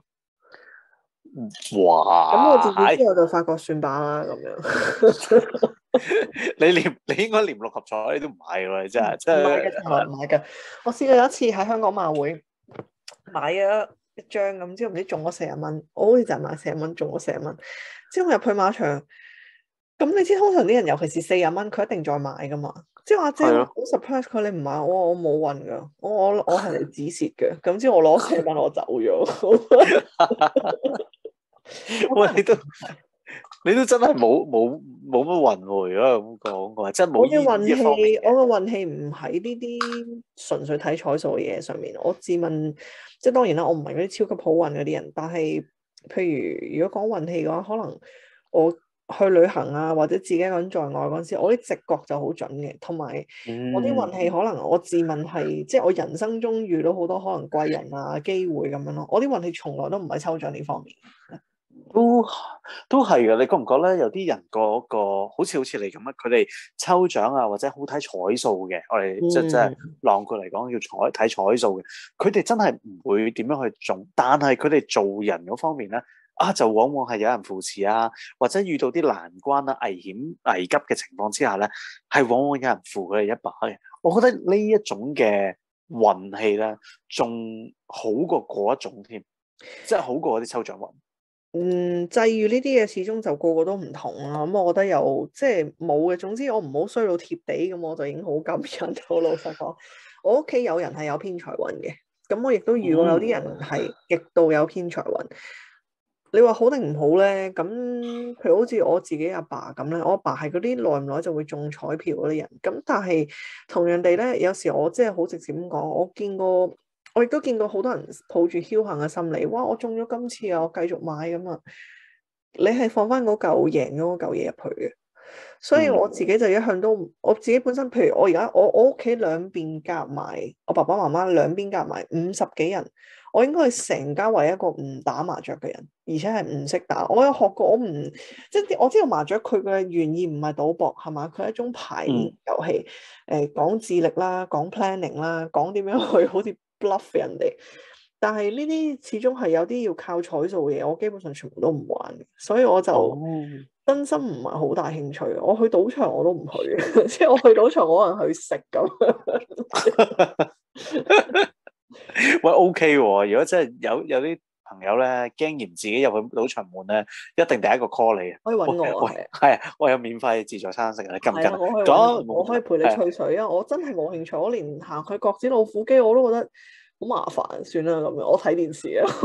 哇！ 咁我自己之後就發覺算吧啦，咁樣。 你應該連六合彩你都唔買㗎，你真係唔買嘅，從來唔買嘅。我試過有一次喺香港馬會買咗一張咁，之後唔知中咗40蚊，我好似就係買40蚊，中咗40蚊。之後我入去馬場，咁你知通常啲人尤其是40蚊，佢一定再買噶嘛。之後阿姐好 surprise 佢，你唔買我冇運噶，我係嚟止蝕嘅。咁之後我攞40蚊我走咗。 喂，你都真係冇乜運喎，如果咁講嘅話，真係冇呢一方面嘅。 我嘅運氣唔喺呢啲純粹睇彩數嘅嘢上面。我自問，即係當然啦，我唔係嗰啲超級好運嗰啲人。但係，譬如如果講運氣嘅話，可能我去旅行啊，或者自己一個人在外嗰陣時，我啲直覺就好準嘅。同埋我啲運氣可能我自問係，即係我人生中遇到好多可能貴人啊、機會咁樣咯。我啲運氣從來都唔係抽獎呢方面。 都係嘅，你覺唔覺咧？有啲人個好似你咁啊，佢哋抽獎啊，或者好睇彩數嘅，我哋即係浪括嚟講叫睇彩數嘅，佢哋真係唔會點樣去中，但係佢哋做人嗰方面咧，就往往係有人扶持啊，或者遇到啲難關啊、危險危急嘅情況之下咧，係往往有人扶佢哋一把嘅。我覺得呢一種嘅運氣咧，仲好過嗰一種添，即係好過嗰啲抽獎運。 際遇呢啲嘢始終就個個都唔同啦。咁我覺得有即係冇嘅。總之我唔好衰到貼地，咁我就已經好感恩。好老實講，我屋企有人係有偏財運嘅，咁我亦都遇過有啲人係極度有偏財運。你話好定唔好咧？咁譬如好似我自己阿爸咁咧，我阿爸係嗰啲耐唔耐就會中彩票嗰啲人。咁但係同樣地咧，有時我即係好直接咁講，我亦都見到好多人抱住僥倖嘅心理，哇！我中咗今次啊，我繼續買咁啊。你係放翻嗰嚿贏咗嗰嚿嘢入去嘅，所以我自己就一向都，我自己本身，譬如我而家我屋企兩邊夾埋，我爸爸媽媽兩邊夾埋50幾人，我應該係成家唯一一個唔打麻雀嘅人，而且係唔識打。我有學過，我知道麻雀佢嘅原意唔係賭博係嘛，佢係一種排練遊戲，講智力啦，講 planning 啦，講點樣去好似bluff 人哋，但係呢啲始終係有啲要靠彩數嘅嘢，我基本上全部都唔玩嘅，所以我就真心唔係好大興趣。我去賭場我都唔去，即係我去賭場我可能去食咁。 喂，OK 喎，如果真係有啲朋友咧驚嫌自己入去賭場悶咧，一定第一個 call 你， 可以揾我係我有免費自助餐食，你跟唔跟？ 我可以陪你吹水啊！我真係冇興趣，我連行去角子老虎機我都覺得好麻煩，算啦咁樣。我睇電視啊，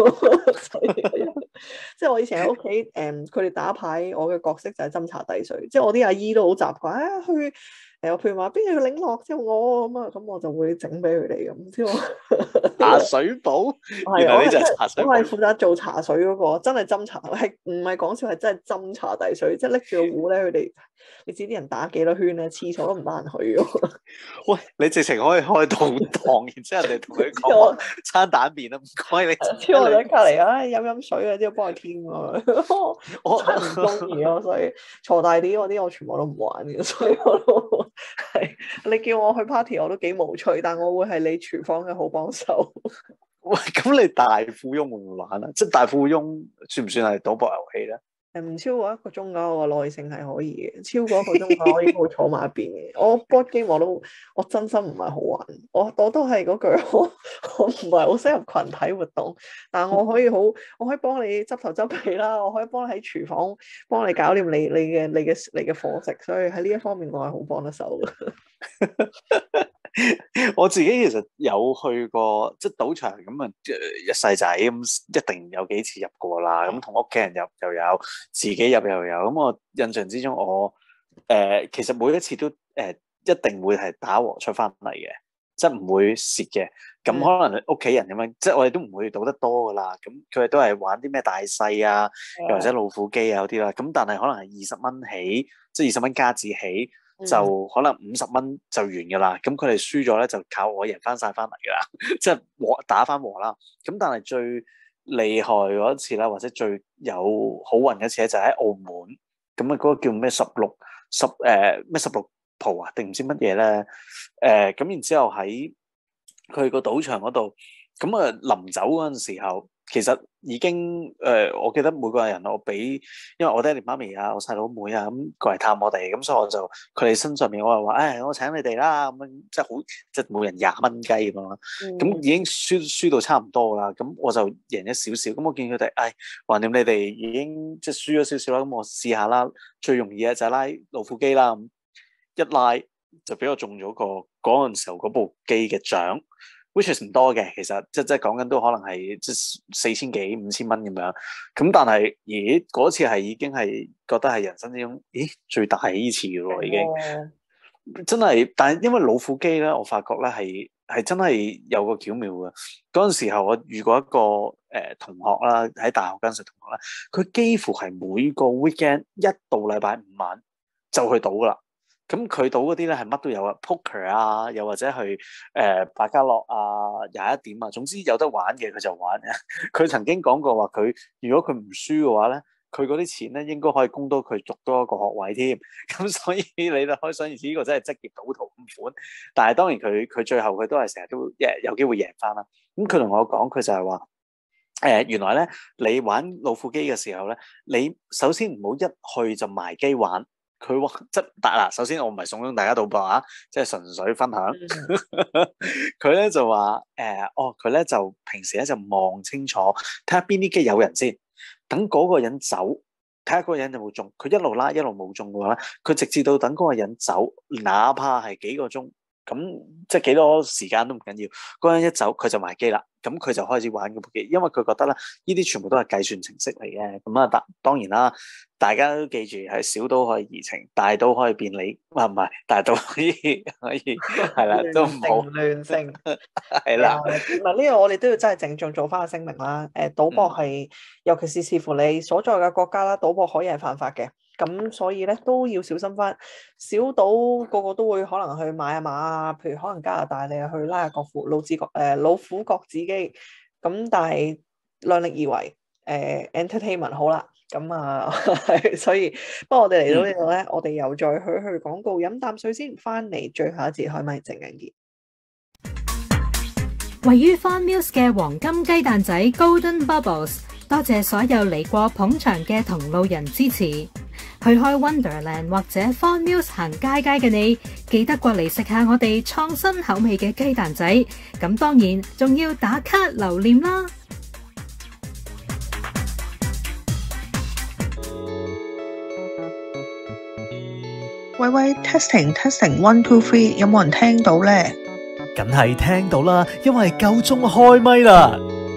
即係我以前喺屋企佢哋打牌，我嘅角色就係斟茶遞水，即係我啲阿姨都好習慣去。我譬如話邊個要領落之後我咁我就會整俾佢哋咁之後。 茶水寶，原來呢就係茶水寶。 我係負責做茶水嗰個，真係斟茶，係唔係講笑，係真係斟茶遞水，即係拎住個壺咧，佢哋你知啲人打幾多圈咧，廁所都唔得人去喎。 喂，你直情可以開到堂，然之後人哋同佢講餐蛋麵啦，唔該你。 之後我喺隔離飲水啊，之後幫佢添啊。我真係唔中意咯，所以鋤大啲嗰啲我全部都唔玩嘅，所以我都係你叫我去 party 我都幾無趣，但我會係你廚房嘅好幫手。 喂，咁你大富翁會唔會玩啊？即係大富翁算唔算係賭博遊戲咧？ 唔超過1個鐘㗎，我個耐性係可以嘅。超過1個鐘我已經會坐埋一邊嘅。我 board game 我真心唔係好玩，我都係嗰句，我唔係好適合群體活動，但我可以幫你執頭執尾啦，我可以幫你喺廚房幫你搞掂你嘅伙食，所以喺呢一方面我係好幫得手嘅。 我自己其實有去過即係賭場咁啊，一細仔咁一定有幾次入過啦。咁同屋企人入又有，自己入又有。咁我印象之中，我其實每一次都一定會係打和出翻嚟嘅，即係唔會蝕嘅。咁可能屋企人咁樣，即係我哋都唔會賭得多噶啦。咁佢哋都係玩啲咩大細啊，又或者老虎機啊嗰啲啦。咁但係可能係20蚊起，即係20蚊加字起。就可能50蚊就完㗎啦，咁佢哋輸咗咧就靠我贏翻晒翻嚟㗎啦，即係打翻和啦。咁但係最厲害嗰一次啦，或者最有好運嘅一次咧，就喺澳門。咁啊嗰個叫咩16鋪啊，定唔知乜嘢咧？咁然之後喺佢個賭場嗰度，咁啊臨走嗰陣時候， 其實已經我記得每個人我俾，因為我爹哋媽咪啊、我細佬妹啊咁過嚟探我哋，咁所以我就佢哋身上面我又話，我請你哋啦，咁樣即係好，即係每人20蚊雞咁樣啦。咁已經輸到差唔多啦，咁我就贏咗少少。咁我見佢哋，橫掂你哋已經即係輸咗少少啦，咁我試下啦。最容易嘅就係拉老虎機啦，咁一拉就俾我中咗嗰陣時候嗰部機嘅獎。which is 唔多嘅，其實即係講緊都可能係即4000幾5000蚊咁樣，咁但係嗰次係已經係覺得係人生之中最大呢次嘅咯，已經真係。但係因為老虎機咧，我發覺咧係真係有個巧妙嘅。嗰陣時候我遇過一個同學啦，喺大學嗰陣時同學啦，佢幾乎係每個 weekend 一到禮拜5晚就去賭噶啦。咁佢賭嗰啲咧係乜都有啊 ，poker 啊，又或者去百家樂啊、21點啊，總之有得玩嘅佢就玩。佢曾經講過話，佢如果佢唔輸嘅話咧，佢嗰啲錢咧應該可以供到佢讀多一個學位添。咁所以你就可以想而知呢個真係職業賭徒咁款。但係當然佢最後佢都係成日都有機會贏翻啦。咁佢同我講，佢就係話原來咧你玩老虎機嘅時候咧，你首先唔好一去就埋機玩。佢話首先我唔係慫恿大家賭博啊，即係純粹分享。佢咧就話佢咧就平時咧就望清楚，睇下邊啲機有人先，等嗰個人走，睇下嗰個人有冇中。佢一路拉一路冇中嘅話咧，佢直至到等嗰個人走，哪怕係幾個鐘，咁即係幾多時間都唔緊要。嗰個人一走，佢就埋機啦。咁佢就開始玩嗰部機，因為佢覺得咧，呢啲全部都係計算程式嚟嘅。咁啊，當然啦，大家都記住係小賭可以怡情，大賭可以變利。唔係，大賭可以係啦，都唔好亂性係啦。 嗱，呢個我哋都要真係鄭重做翻個聲明啦。賭博係，尤其是視乎你所在嘅國家啦，賭博可以係犯法嘅。咁所以咧都要小心翻。小賭個個都會可能去買下馬啊，譬如可能加拿大你去拉下老虎角子機。咁但係量力而為，entertainment 好啦。咁啊，所以不過我哋嚟到呢度咧，我哋又再去廣告，飲啖水先，翻嚟最後一節開咪靜人傑。 位於 Farm Mills 嘅黃金雞蛋仔 Golden Bubbles， 多謝所有嚟過捧場嘅同路人支持。去開 Wonderland 或者 Farm Mills 行街嘅你，記得過嚟食下我哋創新口味嘅雞蛋仔。咁當然仲要打卡留念啦。 喂 testing 1 2 3， 有冇人聽到呢？ 梗係聽到啦，因為夠鐘開咪啦。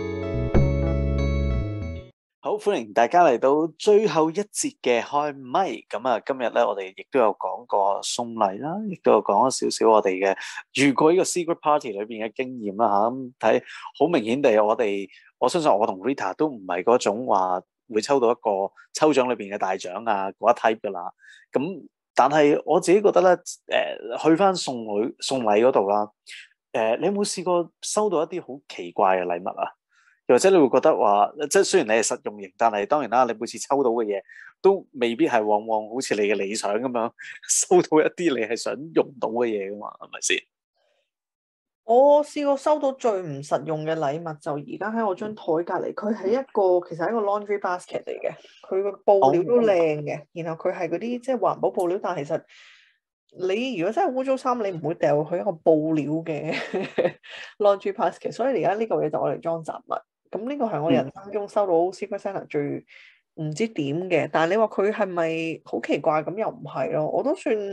好，歡迎大家嚟到最後一節嘅開咪。咁啊，今日咧我哋亦都有講過送禮啦，亦都有講咗少少我哋嘅如果呢個 secret party 裏邊嘅經驗啦吓。咁睇好明顯地，我相信我同 Rita 都唔係嗰種話會抽到一個抽獎裏邊嘅大獎啊嗰一 type 噶啦。咁但係我自己覺得咧，去翻送禮嗰度啦，你有冇試過收到一啲好奇怪嘅禮物啊？又或者你會覺得話，即係雖然你係實用型，但係當然啦，你每次抽到嘅嘢都未必係往往好似你嘅理想咁樣收到一啲你係想用到嘅嘢噶嘛，係咪先？ 我試過收到最唔實用嘅禮物，就而家喺我張台隔離，佢係其實係一個 laundry basket 嚟嘅，佢個布料都靚嘅，然後佢係嗰啲即係環保布料，但係其實你如果真係污糟衫，你唔會掉去一個布料嘅 laundry basket， 所以而家呢個嘢就我嚟裝雜物。咁呢個係我人生中收到 Secret Santa 最唔知點嘅，但係你話佢係咪好奇怪咁又唔係咯？我都算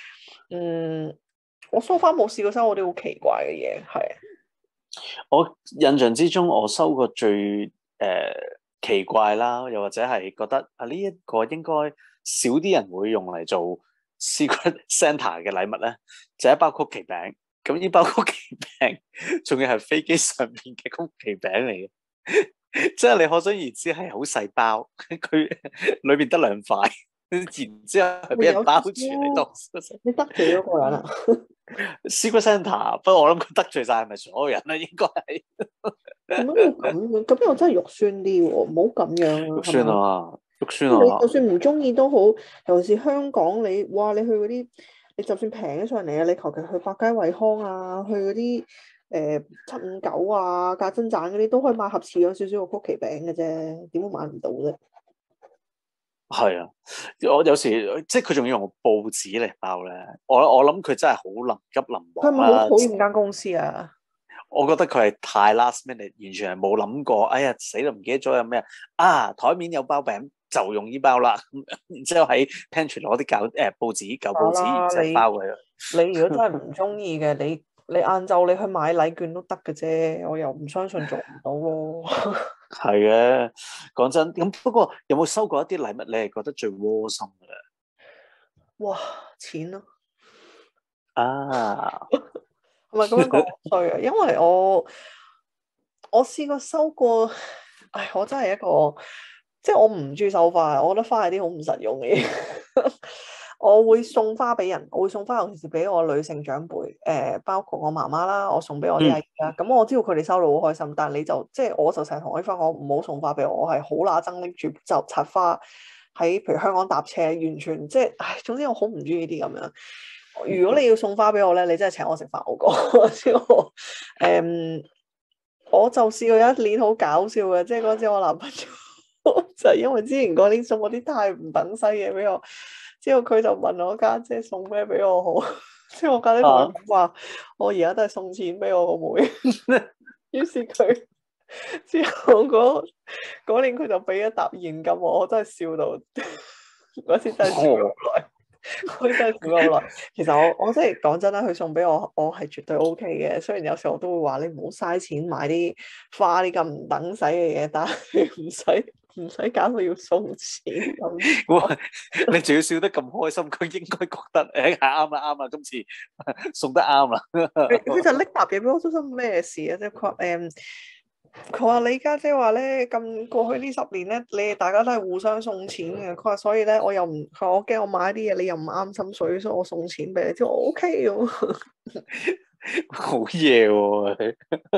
我 so far 冇試過收過啲好奇怪嘅嘢，係。 我印象之中，我收過最奇怪啦，又或者係覺得呢一個應該少啲人會用嚟做 Secret Santa 嘅禮物咧，就係一包曲奇餅。咁呢包曲奇餅仲要係飛機上面嘅曲奇餅嚟嘅。即係你可想而知係好細包，佢裏邊得2塊，然之後係俾人包住嚟當。 你得罪咗個人啊 ？Secret Santa， 不過我諗佢得罪晒係咪所有人咧？應該係。 咁又真係肉酸啲喎，唔好咁樣。 肉酸啊！肉酸啊！ 你就算唔中意都好，尤其是香港，你去嗰啲，你就算平咗上嚟啊，你求其去百佳惠康啊，去嗰啲 759啊、價真棧嗰啲都可以買盒似咗少少個曲奇餅嘅啫，點會買唔到啫？ 係啊，我有時即係佢仲要用報紙嚟包咧，我諗佢真係好臨急臨佢係咪忙啦。 好討厭間公司啊？ 我覺得佢係太 last minute，完全係冇諗過。哎呀，死啦！唔記得咗有咩啊？台面有包餅就用呢包啦。然之後喺 pantry 攞啲報紙舊報紙，然之後包佢。 你如果真係唔中意嘅，你晏晝你去買禮券都得嘅啫。我又唔相信做唔到咯。 係嘅，講真咁。不過有冇收過一啲禮物，你係覺得最窩心嘅咧？ 哇，錢咯！ 啊， 係咪咁樣講衰啊？因為我試過收過，唉，我真係一個，即係我唔中意收花，我覺得花係啲好唔實用嘅嘢。我會送花俾人，我會送花尤其是俾我女性長輩，包括我媽媽啦，我送俾我啲阿姨啦。咁我知道佢哋收到好開心，但係你就即係我就成日同我啲 friend 講唔好送花俾我，我係好乸憎拎住就插花喺譬如香港搭車，完全即係，唉，總之我好唔中意啲咁樣。如果你要送花俾我咧，你真係請我食飯好過。我就試過有一年好搞笑嘅，即係嗰陣時我男朋友就係因為之前嗰年送嗰啲太唔等使嘢俾我，之後佢就問我家姐送咩俾我好，之後我家姐同我講話，我而家都係送錢俾我個妹。於是佢之後嗰年佢就俾一沓現金我真係笑到嗰次真係笑咗好耐。我真係笑咗好耐。其實我真係講真啦，佢送俾我，我係絕對 OK 嘅。雖然有時我都會話你唔好嘥錢買啲花啲咁唔等使嘅嘢，但係唔使搞到要送錢咁。 你仲要笑得咁開心，佢應該覺得係啱啦，今次送得啱啦。 佢就拎沓嘢俾我，都心咩事啊？即係佢話你家姐話咧，咁過去呢10年咧，你哋大家都係互相送錢嘅。佢話所以咧，我又唔，我驚我買啲嘢你又唔啱心水，所以我送錢俾你。之後我 OK 喎， 好嘢喎！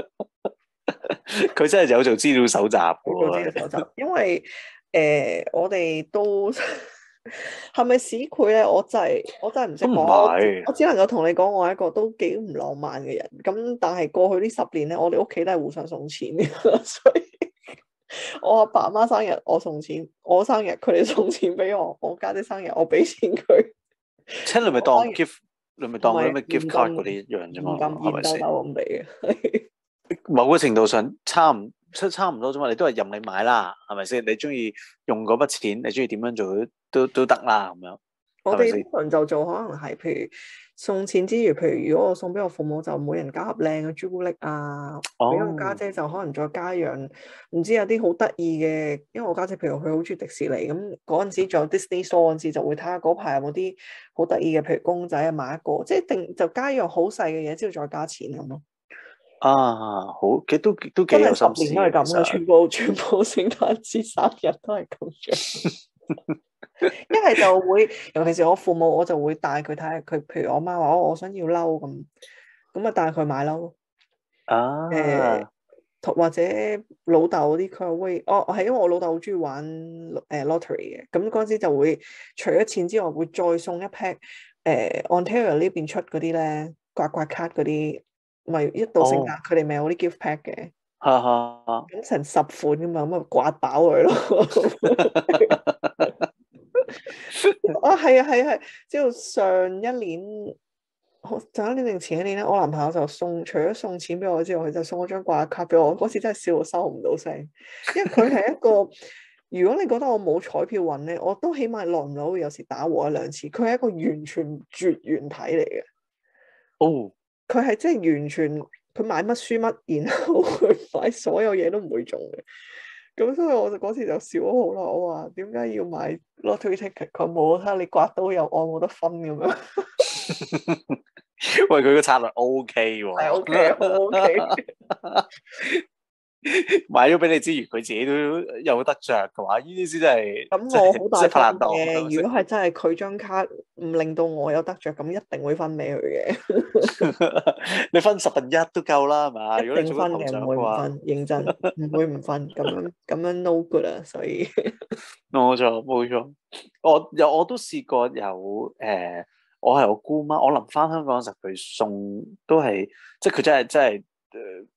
佢真係有做資料搜集嘅喎。 做資料搜集，因為我哋都係咪市儈咧？我真係唔識講。我只能夠同你講，我係一個都幾唔浪漫嘅人。咁但係過去呢10年咧，我哋屋企都係互相送錢嘅，所以我阿爸阿媽生日我送錢，我生日佢哋送錢俾我，我家姐生日我俾錢佢。 即係你咪當 gift，你咪當嗰啲咩 gift card 嗰啲一樣啫嘛，係咪先？ 咁俾嘅， 某個程度上差唔多啫嘛，你都係任你買啦，係咪先？你中意用嗰筆錢，你中意點樣做都得啦，咁樣。 我哋通常就做可能係譬如送錢之餘，譬如如果我送俾我父母，就每人加盒靚嘅朱古力啊，俾我家姐就可能再加樣，唔知有啲好得意嘅，因為我家姐譬如佢好中意迪士尼，咁嗰陣時仲有 Disney Store 嗰陣時，就會睇下嗰排有冇啲好得意嘅，譬如公仔啊買一個，即係定就加一樣好細嘅嘢，之後再加錢咁咯。 啊，好，都幾有心思。 10年都係咁嘅，全部聖誕節生日都係咁樣。一係就會，尤其是我父母，我就會帶佢睇下佢，譬如我媽話我想要褸咁啊，帶佢買褸。 啊， 或者老豆嗰啲，佢話喂，係因為我老豆好中意玩lottery 嘅，咁嗰陣時就會除咗錢之外，會再送一 pack Ontario 呢邊出嗰啲咧刮卡嗰啲，咪一到聖誕佢哋咪有啲 gift pack 嘅。咁成10款噶嘛，咁啊刮飽佢咯。係，之後上一年定前一年咧，我男朋友就除咗送錢俾我之外，佢就送咗張刮卡俾我。嗰次真係笑到收唔到聲，因為佢係一個，如果你覺得我冇彩票運咧，我都起碼耐唔耐會有時打和1-2次。佢係一個完全絕緣體嚟嘅。 哦，佢係即係完全。佢買乜輸乜，然後佢買所有嘢都唔會中嘅，咁所以我就嗰次就笑咗好耐。我話點解要買 lottery ticket？ 佢冇，睇下你刮到有我冇得分咁樣。 喂，佢個策略 OK 喎， 係 OK。 買咗俾你之餘，佢自己都有得着嘅話，呢啲先真係咁我好大分嘅。如果係真係佢張卡唔令到我有得着，咁一定會分俾佢嘅。 你分1/10都夠啦，係嘛？ 一定分嘅，唔會唔分，認真唔會唔分。咁樣 no good 啊，所以冇錯。我都試過有我係我姑媽，我臨翻香港嗰時佢送都係，即係佢真係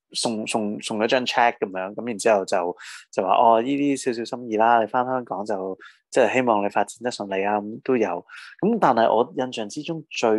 送咗張 check 咁樣，咁然之後就話哦，呢啲少少心意啦，你翻香港就即係希望你發展得順利啊，咁都有。咁但係我印象之中最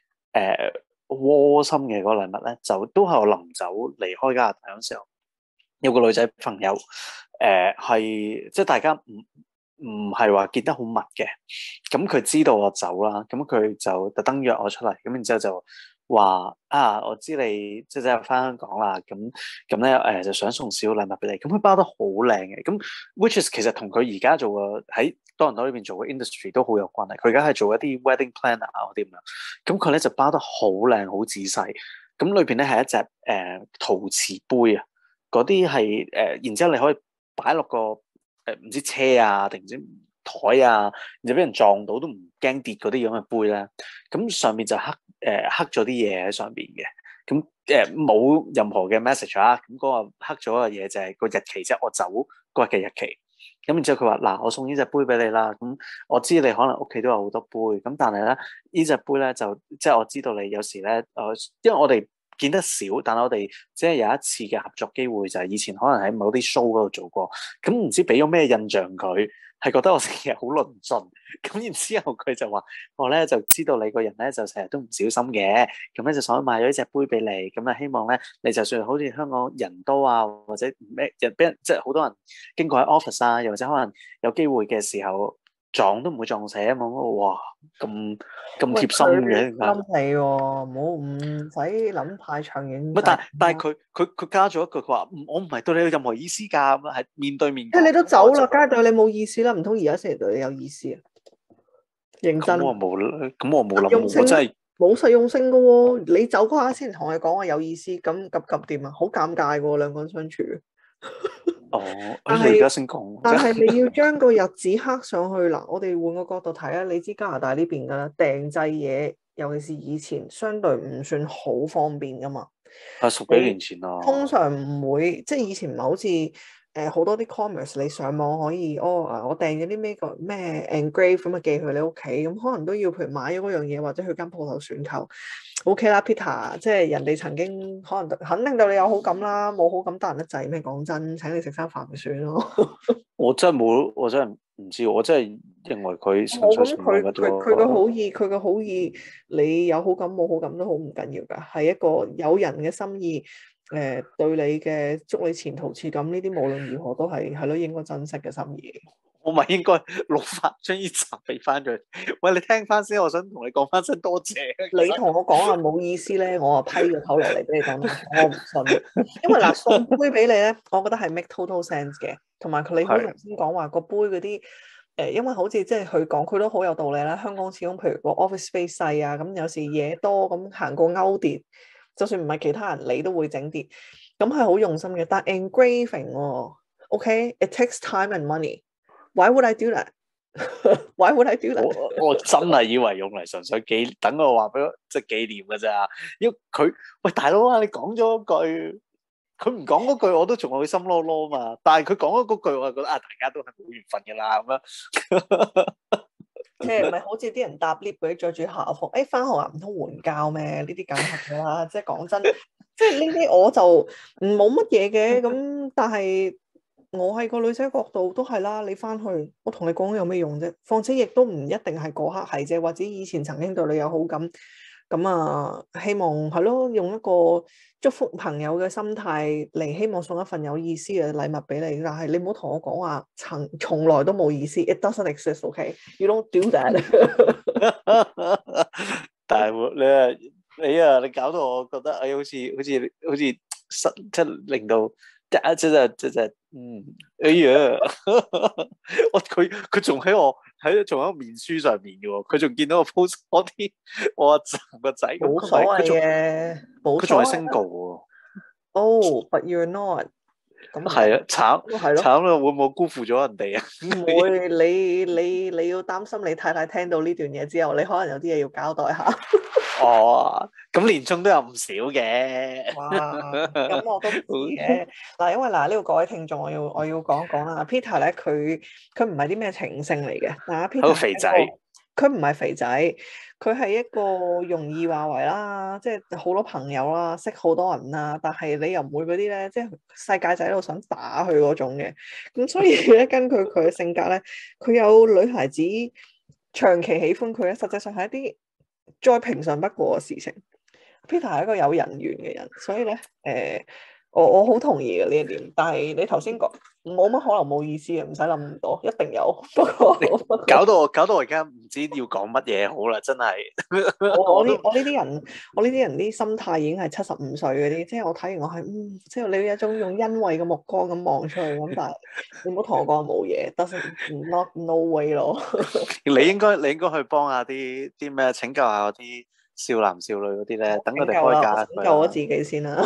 窩心嘅嗰個禮物咧，就都係我臨走離開加拿大嗰時候，有個女仔朋友係即係大家唔係話見得好密嘅，咁佢知道我走啦，咁佢就特登約我出嚟，咁然之後就話啊，我知你即係翻香港啦，咁咧就想送少少禮物俾你，咁佢包得好靚嘅，咁 which is 其實同佢而家做嘅喺多倫多呢邊做嘅 industry 都好有關係，佢而家係做一啲 wedding planner 嗰啲咁樣，咁佢咧就包得好靚好仔細，咁裏邊咧係一隻陶瓷杯啊，嗰啲係然之後你可以擺落個唔知車啊定唔知台啊，然之後俾人撞到都唔驚跌嗰啲咁嘅杯咧，咁上面就刻咗啲嘢喺上邊嘅，咁冇任何嘅 message 啊，咁嗰個刻咗嘅嘢就係個日期即係我走嗰日嘅日期，咁然之後佢話嗱，我送呢隻杯俾你啦，咁我知你可能屋企都有好多杯，咁但係咧呢隻杯咧就即係我知道你有時咧因為我哋見得少，但係我哋只係有一次嘅合作機會，就係以前可能喺某啲 show 嗰度做過，咁唔知俾咗咩印象佢，係覺得我成日好論盡，咁然之後佢就話我咧就知道你個人咧就成日都唔小心嘅，咁咧就所以買咗呢隻杯俾你，咁啊希望咧你就算好似香港人多啊，或者咩人俾人即係好多人經過喺 office 啊，又或者可能有機會嘅時候撞都唔會撞死啊嘛，哇咁貼心嘅， 啱你喎，唔使諗太長遠。 唔係，但係佢加咗一句，佢話我唔係對你有任何意思㗎，咁係面對面。 即係你都走啦，梗係對你冇意思啦，唔通而家先嚟對你有意思啊？認真。咁我冇諗，我真係冇實用性㗎喎。你走嗰下先同佢講話有意思，咁急點啊？好尷尬㗎喎，兩個人相處。 哦，你而家先講。 但係你要將個日子刻上去嗱，我哋換個角度睇啊，你知加拿大呢邊㗎啦，訂製嘢，尤其是以前相對唔算好方便㗎嘛。 係10幾年前啦。 通常唔會，即係以前唔係好似好多啲 commerce 你上網可以我訂咗啲咩 engrave 咁啊寄去你屋企，咁可能都要譬如買咗嗰樣嘢或者去間鋪頭選購。OK 啦 Peter， 即係人哋曾經可能肯定對你有好感啦，冇好感得人得滯咩？講真，請你食餐飯咪算咯。 我真係唔知，我真係認為佢純粹佢嘅好意，你有好感冇好感都好唔緊要㗎，係一個有人嘅心意。對你嘅祝你前途似錦呢啲，無論如何都係咯，應該珍惜嘅心意。 我咪應該錄翻將呢集俾翻佢。喂，你聽翻先，我想同你講翻聲多謝。 你同我講話冇意思咧，我批個頭落嚟俾你講，我唔信。因為嗱，送杯俾你咧，我覺得係 make total sense 嘅，同埋你好頭先講話個杯嗰啲因為好似即係佢講，佢都好有道理啦。香港始終譬如個 office space 細啊，咁有時嘢多，咁行過勾跌。就算唔係其他人，你都會整啲，咁係好用心嘅。但 engraving，OK，it takes time and money。Why would I do that？ Why would I do that？ 我真係以為用嚟純粹等我話俾即係紀念㗎咋。因為佢喂大佬啊，你講咗句，佢唔講嗰句我都仲會心囉囉嘛。但係佢講咗嗰句，我就覺得大家都係冇緣分㗎啦咁樣。 即係咪好似啲人搭 lift 嗰啲着住校服？返學啊，唔通換膠咩？呢啲梗係啦。即係講真，即係呢啲我就冇乜嘢嘅。咁但係我係個女仔角度都係啦。你翻去，我同你講有咩用啫？況且亦都唔一定係嗰刻係啫，或者以前曾經對你有好感。咁啊，希望係咯，用一個祝福朋友嘅心態嚟，希望送一份有意思嘅禮物俾你。但係你唔好同我講話，從來都冇意思。It doesn't exist, okay? You don't do that 。 但係你搞到我覺得好似即係令到即係哎呀！佢仲喺我面書上面嘅喎，佢仲見到我 post 嗰啲我阿侄個仔， 冇所謂嘅， 佢仲係 single 喎。 But you're not。咁係啊，慘啦！會唔會辜負咗人哋啊？ 唔會，你要擔心你太太聽到呢段嘢之後，你可能有啲嘢要交代下。 咁年終都有唔少嘅。 哇，咁我都知嘅。嗱，因為呢度各位聽眾，我要講一講啦。Peter 咧，佢唔係啲咩情聖嚟嘅。嗱，Peter 係個肥仔， 佢唔係肥仔，佢係一個容易話為啦，即係好多朋友啦，識好多人啦，但係你又唔會嗰啲咧，即係世界仔喺度想打佢嗰種嘅。咁所以咧，根據佢嘅性格咧，佢有女孩子長期喜歡佢咧，實際上係一啲再平常不過嘅事情。Peter 係一個有人緣嘅人，所以咧，我好同意嘅呢一點。但係你頭先講冇乜可能冇意思嘅，唔使諗咁多，一定有。不過搞到我而家唔知要講乜嘢好啦，真係。 我呢啲人啲心態已經係75歲嗰啲，即係我睇完我係即係你有一種用欣慰嘅目光咁望出去咁，但係你唔好同我講冇嘢，doesn't not no way 咯。 你應該去幫下啲咩拯救下嗰啲少男少女嗰啲咧，等佢哋開家。 拯救我自己先啦，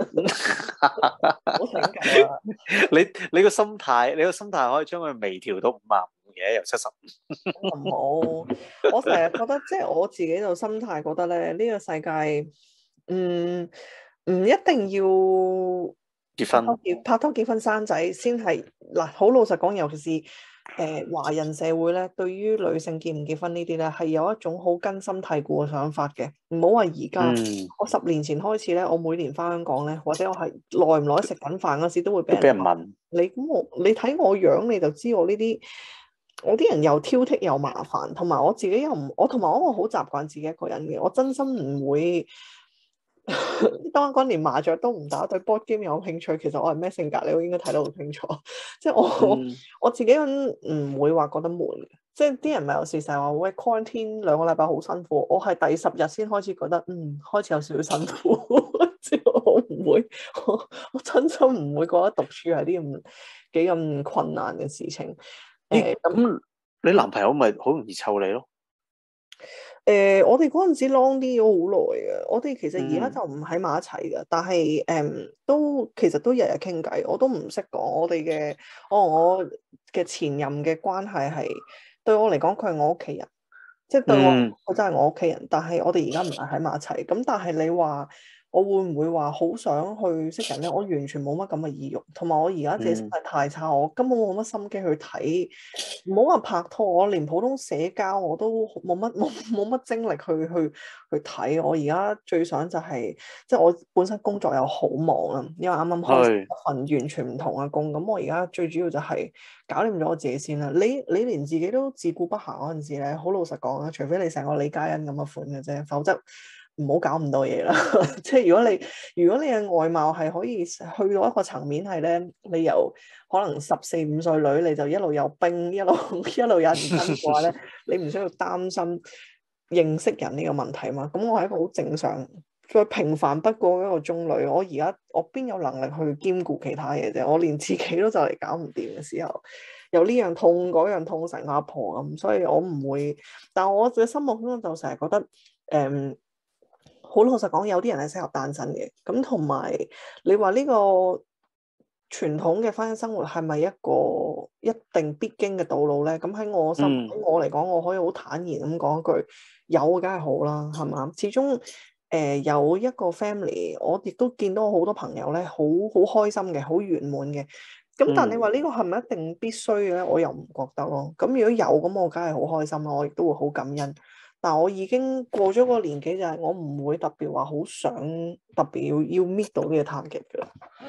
好拯救啊！ 你個心態可以將佢微調到55嘅，由75。 唔好，我成日覺得即係我自己就心態覺得咧，呢個世界唔一定要結婚拍拖結婚生仔先係嗱。好老實講，尤其是華人社會咧，對於女性結唔結婚呢啲咧，係有一種好根深蒂固嘅想法嘅。唔好話而家，我10年前開始咧，我每年翻香港咧，或者我係耐唔耐食緊飯嗰時都會俾人問你。咁你睇我樣你就知我呢啲，我啲人又挑剔又麻煩，同埋我自己又唔，我同埋我好習慣自己一個人嘅，我真心唔會。當嗰連麻雀都唔打，對 board game 有興趣，其實我係咩性格，你應該睇得好清楚。即係我自己唔會話覺得悶嘅，即係啲人咪有時成日話喂 quarantine 2個禮拜好辛苦，我係第10日先開始覺得開始有少少辛苦。即係我唔會，我真心唔會覺得獨處係啲幾咁困難嘅事情。 咁你男朋友咪好容易湊你咯？ 我哋嗰陣時 long 啲咗好耐嘅，我哋其實而家就唔喺埋一齊嘅，但係其實都日日傾偈，我都唔識講我嘅前任嘅關係係對我嚟講佢係我屋企人，即係對我真係我屋企人，但係我哋而家唔係喺埋一齊，咁但係你話我會唔會話好想去識人咧？我完全冇乜咁嘅意欲，同埋我而家自己心態太差，我根本冇乜心機去睇，唔好話拍拖，我連普通社交我都冇乜精力去睇。我而家最想就係，即係我本身工作又好忙啦，因為啱啱開始一份完全唔同嘅工，咁我而家最主要就係搞掂咗我自己先啦。你連自己都自顧不暇嗰陣時咧，好老實講啦，除非你成個李嘉欣咁嘅款嘅啫，否則唔好搞咁多嘢啦。即係如果你嘅外貌係可以去到一個層面係咧，你由可能14、15歲女你就一路有兵，一路有人跟嘅話咧，你唔需要擔心認識人呢個問題嘛。咁我係一個好正常、再平凡不過一個中女。我邊有能力去兼顧其他嘢啫？我連自己都就嚟搞唔掂嘅時候，又呢樣痛嗰樣痛成阿婆咁，所以我唔會。但我嘅心目中就成日覺得好老實講，有啲人係適合單身嘅，咁同埋你話呢個傳統嘅婚姻生活係咪一個一定必經嘅道路咧？咁喺我嚟講，我可以好坦然咁講一句，有梗係好啦，係嘛？始終有一個 family，我亦都見到好多朋友咧，好開心嘅，好圓滿嘅。咁但你話呢個係咪一定必須嘅咧？我又唔覺得咯。咁如果有咁，我梗係好開心啦，我亦都會好感恩。但我已經過咗個年紀，就係我唔會特別話好想特別要搣到呢個 target 嘅。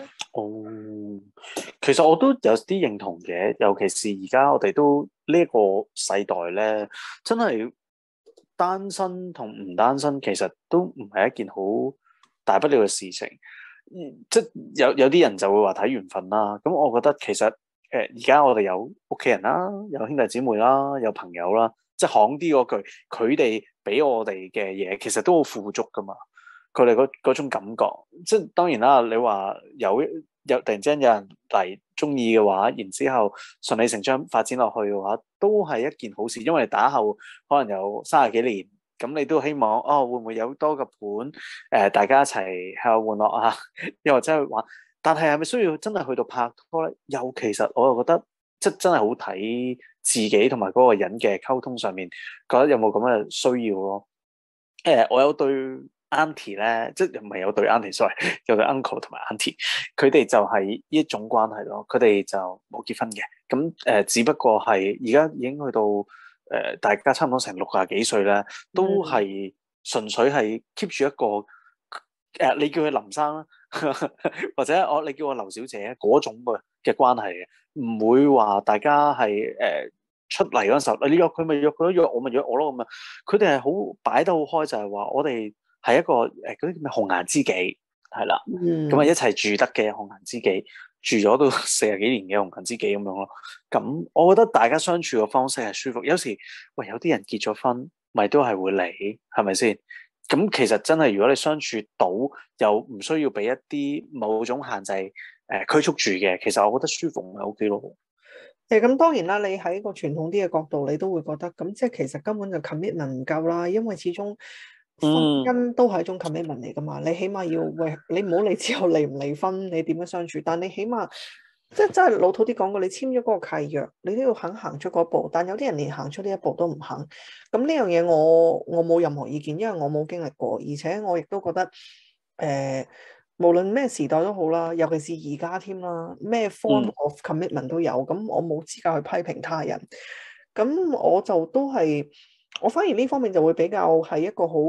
其實我都有啲認同嘅，尤其是而家我哋都呢個世代咧，真係單身同唔單身，其實都唔係一件好大不了嘅事情。即有啲人就會話睇緣分啦。咁我覺得其實而家我哋有屋企人啦，有兄弟姊妹啦，有朋友啦。即係行啲嗰句，佢哋俾我哋嘅嘢，其實都好富足噶嘛。佢哋嗰種感覺，即係當然啦。你話有突然之間有人嚟中意嘅話，然之後順理成章發展落去嘅話，都係一件好事。因為打後可能有30幾年，咁你都希望會唔會有多個伴大家一齊喺度玩樂啊，又或者去玩。但係咪需要真係去到拍拖咧？又其實我又覺得即係真係好睇自己同埋嗰個人嘅溝通上面，覺得有冇咁嘅需要咯？我有對 auntie 咧，即係唔係有對 auntie，sorry， 有對 uncle 同埋 auntie， 佢哋就係呢一種關係咯。佢哋就冇結婚嘅，咁只不過係而家已經去到大家差唔多成60幾歲咧，都係純粹係 keep 住一個你叫佢林生啦，或者你叫我劉小姐嗰種嘅關係嘅，唔會話大家係出嚟嗰陣時候，你約佢咪約佢咯，約我咪約我咯咁啊。佢哋係好擺得好開，就係話我哋係一個嗰啲叫咩紅顏知己，係啦，咁啊一齊住得嘅紅顏知己，住咗都40幾年嘅紅顏知己咁樣咯。咁我覺得大家相處嘅方式係舒服。有時有啲人結咗婚，咪都係會嚟，係咪先？咁其實真係如果你相處到，又唔需要俾一啲某種限制拘束住嘅，其實我覺得舒服咪 OK 咯。 咁當然啦，你喺個傳統啲嘅角度，你都會覺得咁即係其實根本就 commitment 唔夠啦，因為始終婚姻都係一種 commitment 嚟噶嘛。你起碼要你唔好理之後離唔離婚，你點樣相處，但你起碼即係真係老土啲講過，你簽咗嗰個契約，你都要肯行出嗰步。但有啲人連行出呢一步都唔肯，咁呢樣嘢我冇任何意見，因為我冇經歷過，而且我亦都覺得無論咩時代都好啦，尤其是而家添啦，咩 form of commitment 都有，咁我冇資格去批評他人。咁我就都係，我反而呢方面就會比較係一個好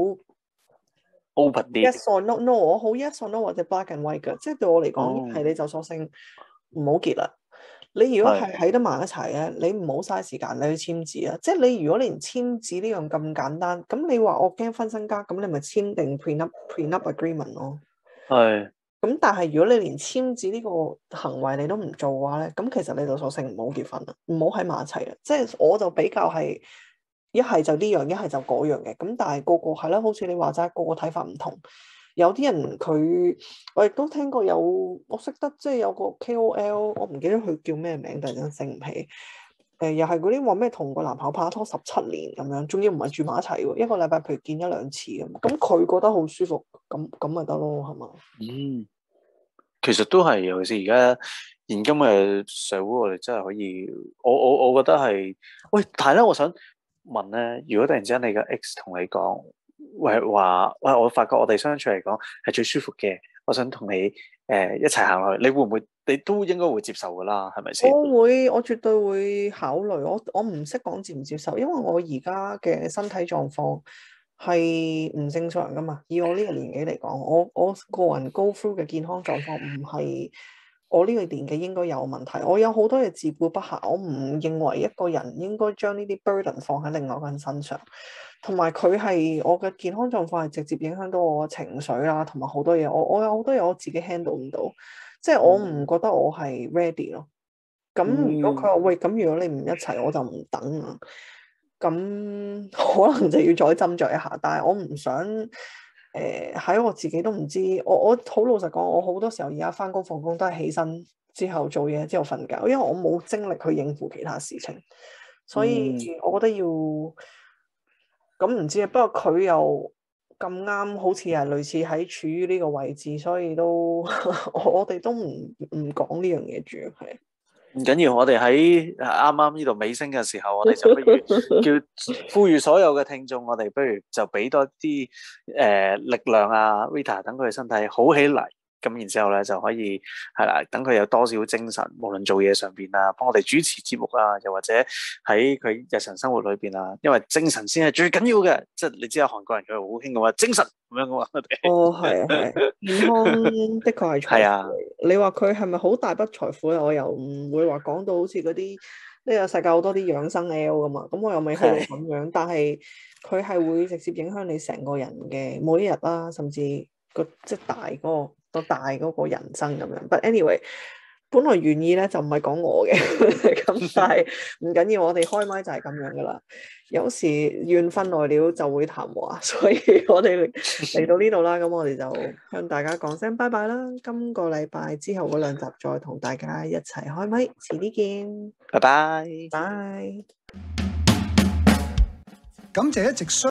open 啲 yes or no， 我好 yes or no 或者 black and white 嘅，即係對我嚟講，係你就索性唔好結啦。你如果係喺得埋一齊咧，你唔好嘥時間你去簽字啊！即係你如果連簽字呢樣咁簡單，咁你話我驚分身家，咁你咪簽定 prenup agreement 咯。係。咁但係如果你連簽字呢個行為你都唔做嘅話咧，咁其實你就索性唔好結婚啦，唔好喺埋一齊啦。即係我就比較係一係就呢樣，一係就嗰樣嘅。咁但係個個係啦，好似你話齋，個個睇法唔同。有啲人我亦都聽過我識得即係有個 KOL， 我唔記得佢叫咩名，突然間醒唔起。又係嗰啲話咩同個男朋友拍拖17年咁樣，仲要唔係住埋一齊喎，一個禮拜譬如見1-2次咁佢覺得好舒服，咁咪得咯，係嘛？ 其實都係，尤其是而家現今嘅社會，我哋真係可以，我覺得係，喂，但係咧，我想問咧，如果突然之間你嘅 X 同你講，話我發覺我哋相處嚟講係最舒服嘅，我想同你一齊行落去，你會唔會？你都應該會接受噶啦，係咪先？ 我絕對會考慮。我唔識講接唔接受，因為我而家嘅身體狀況係唔正常噶嘛。以我呢個年紀嚟講，我個人 go through 嘅健康狀況唔係我呢個年紀應該有問題。我有好多嘢自顧不暇，我唔認為一個人應該將呢啲 burden 放喺另外一個人身上。同埋佢係我嘅健康狀況係直接影響到我嘅情緒啦，同埋好多嘢。我有好多嘢我自己 handle 唔到。即係我唔覺得我係 ready 咯。咁如果佢話喂，咁如果你唔一齊，我就唔等啊。咁可能就要再斟酌一下。但係我唔想喺我自己都唔知。我好老實講，我好多時候而家返工放工都係起身之後做嘢之後瞓覺，因為我冇精力去應付其他事情。所以我覺得要咁唔知啊。不過佢又咁啱，好似係類似喺處於呢個位置，所以都我哋都唔講呢樣嘢住，係唔緊要。我哋喺啱啱呢度尾聲嘅時候，我哋就不如叫呼籲所有嘅聽眾，我哋不如就俾多啲力量啊 Rita， 等佢嘅身體好起嚟。咁然之後咧就可以係啦，等佢有多少精神，無論做嘢上邊啊，幫我哋主持節目啊，又或者喺佢日常生活裏邊啊，因為精神先係最緊要嘅。即係你知啊，韓國人佢好興嘅話精神咁樣嘅話，我哋係健康的確係財富。係啊，你話佢係咪好大筆財富咧？我又唔會話講到好似嗰啲呢個世界好多啲養生 L 噶嘛，咁我又未去到咁樣。但係佢係會直接影響你成個人嘅每一日啦，甚至即係大嗰個人生咁樣。But anyway， 本來原意咧就唔係講我嘅，咁但係唔緊要，我哋開麥就係咁樣噶啦。有時緣分來了就會談話，所以我哋嚟到呢度啦，咁我哋就向大家講聲拜拜啦。今個禮拜之後嗰2集再同大家一齊開麥，遲啲見， 拜拜， 拜。 感謝一直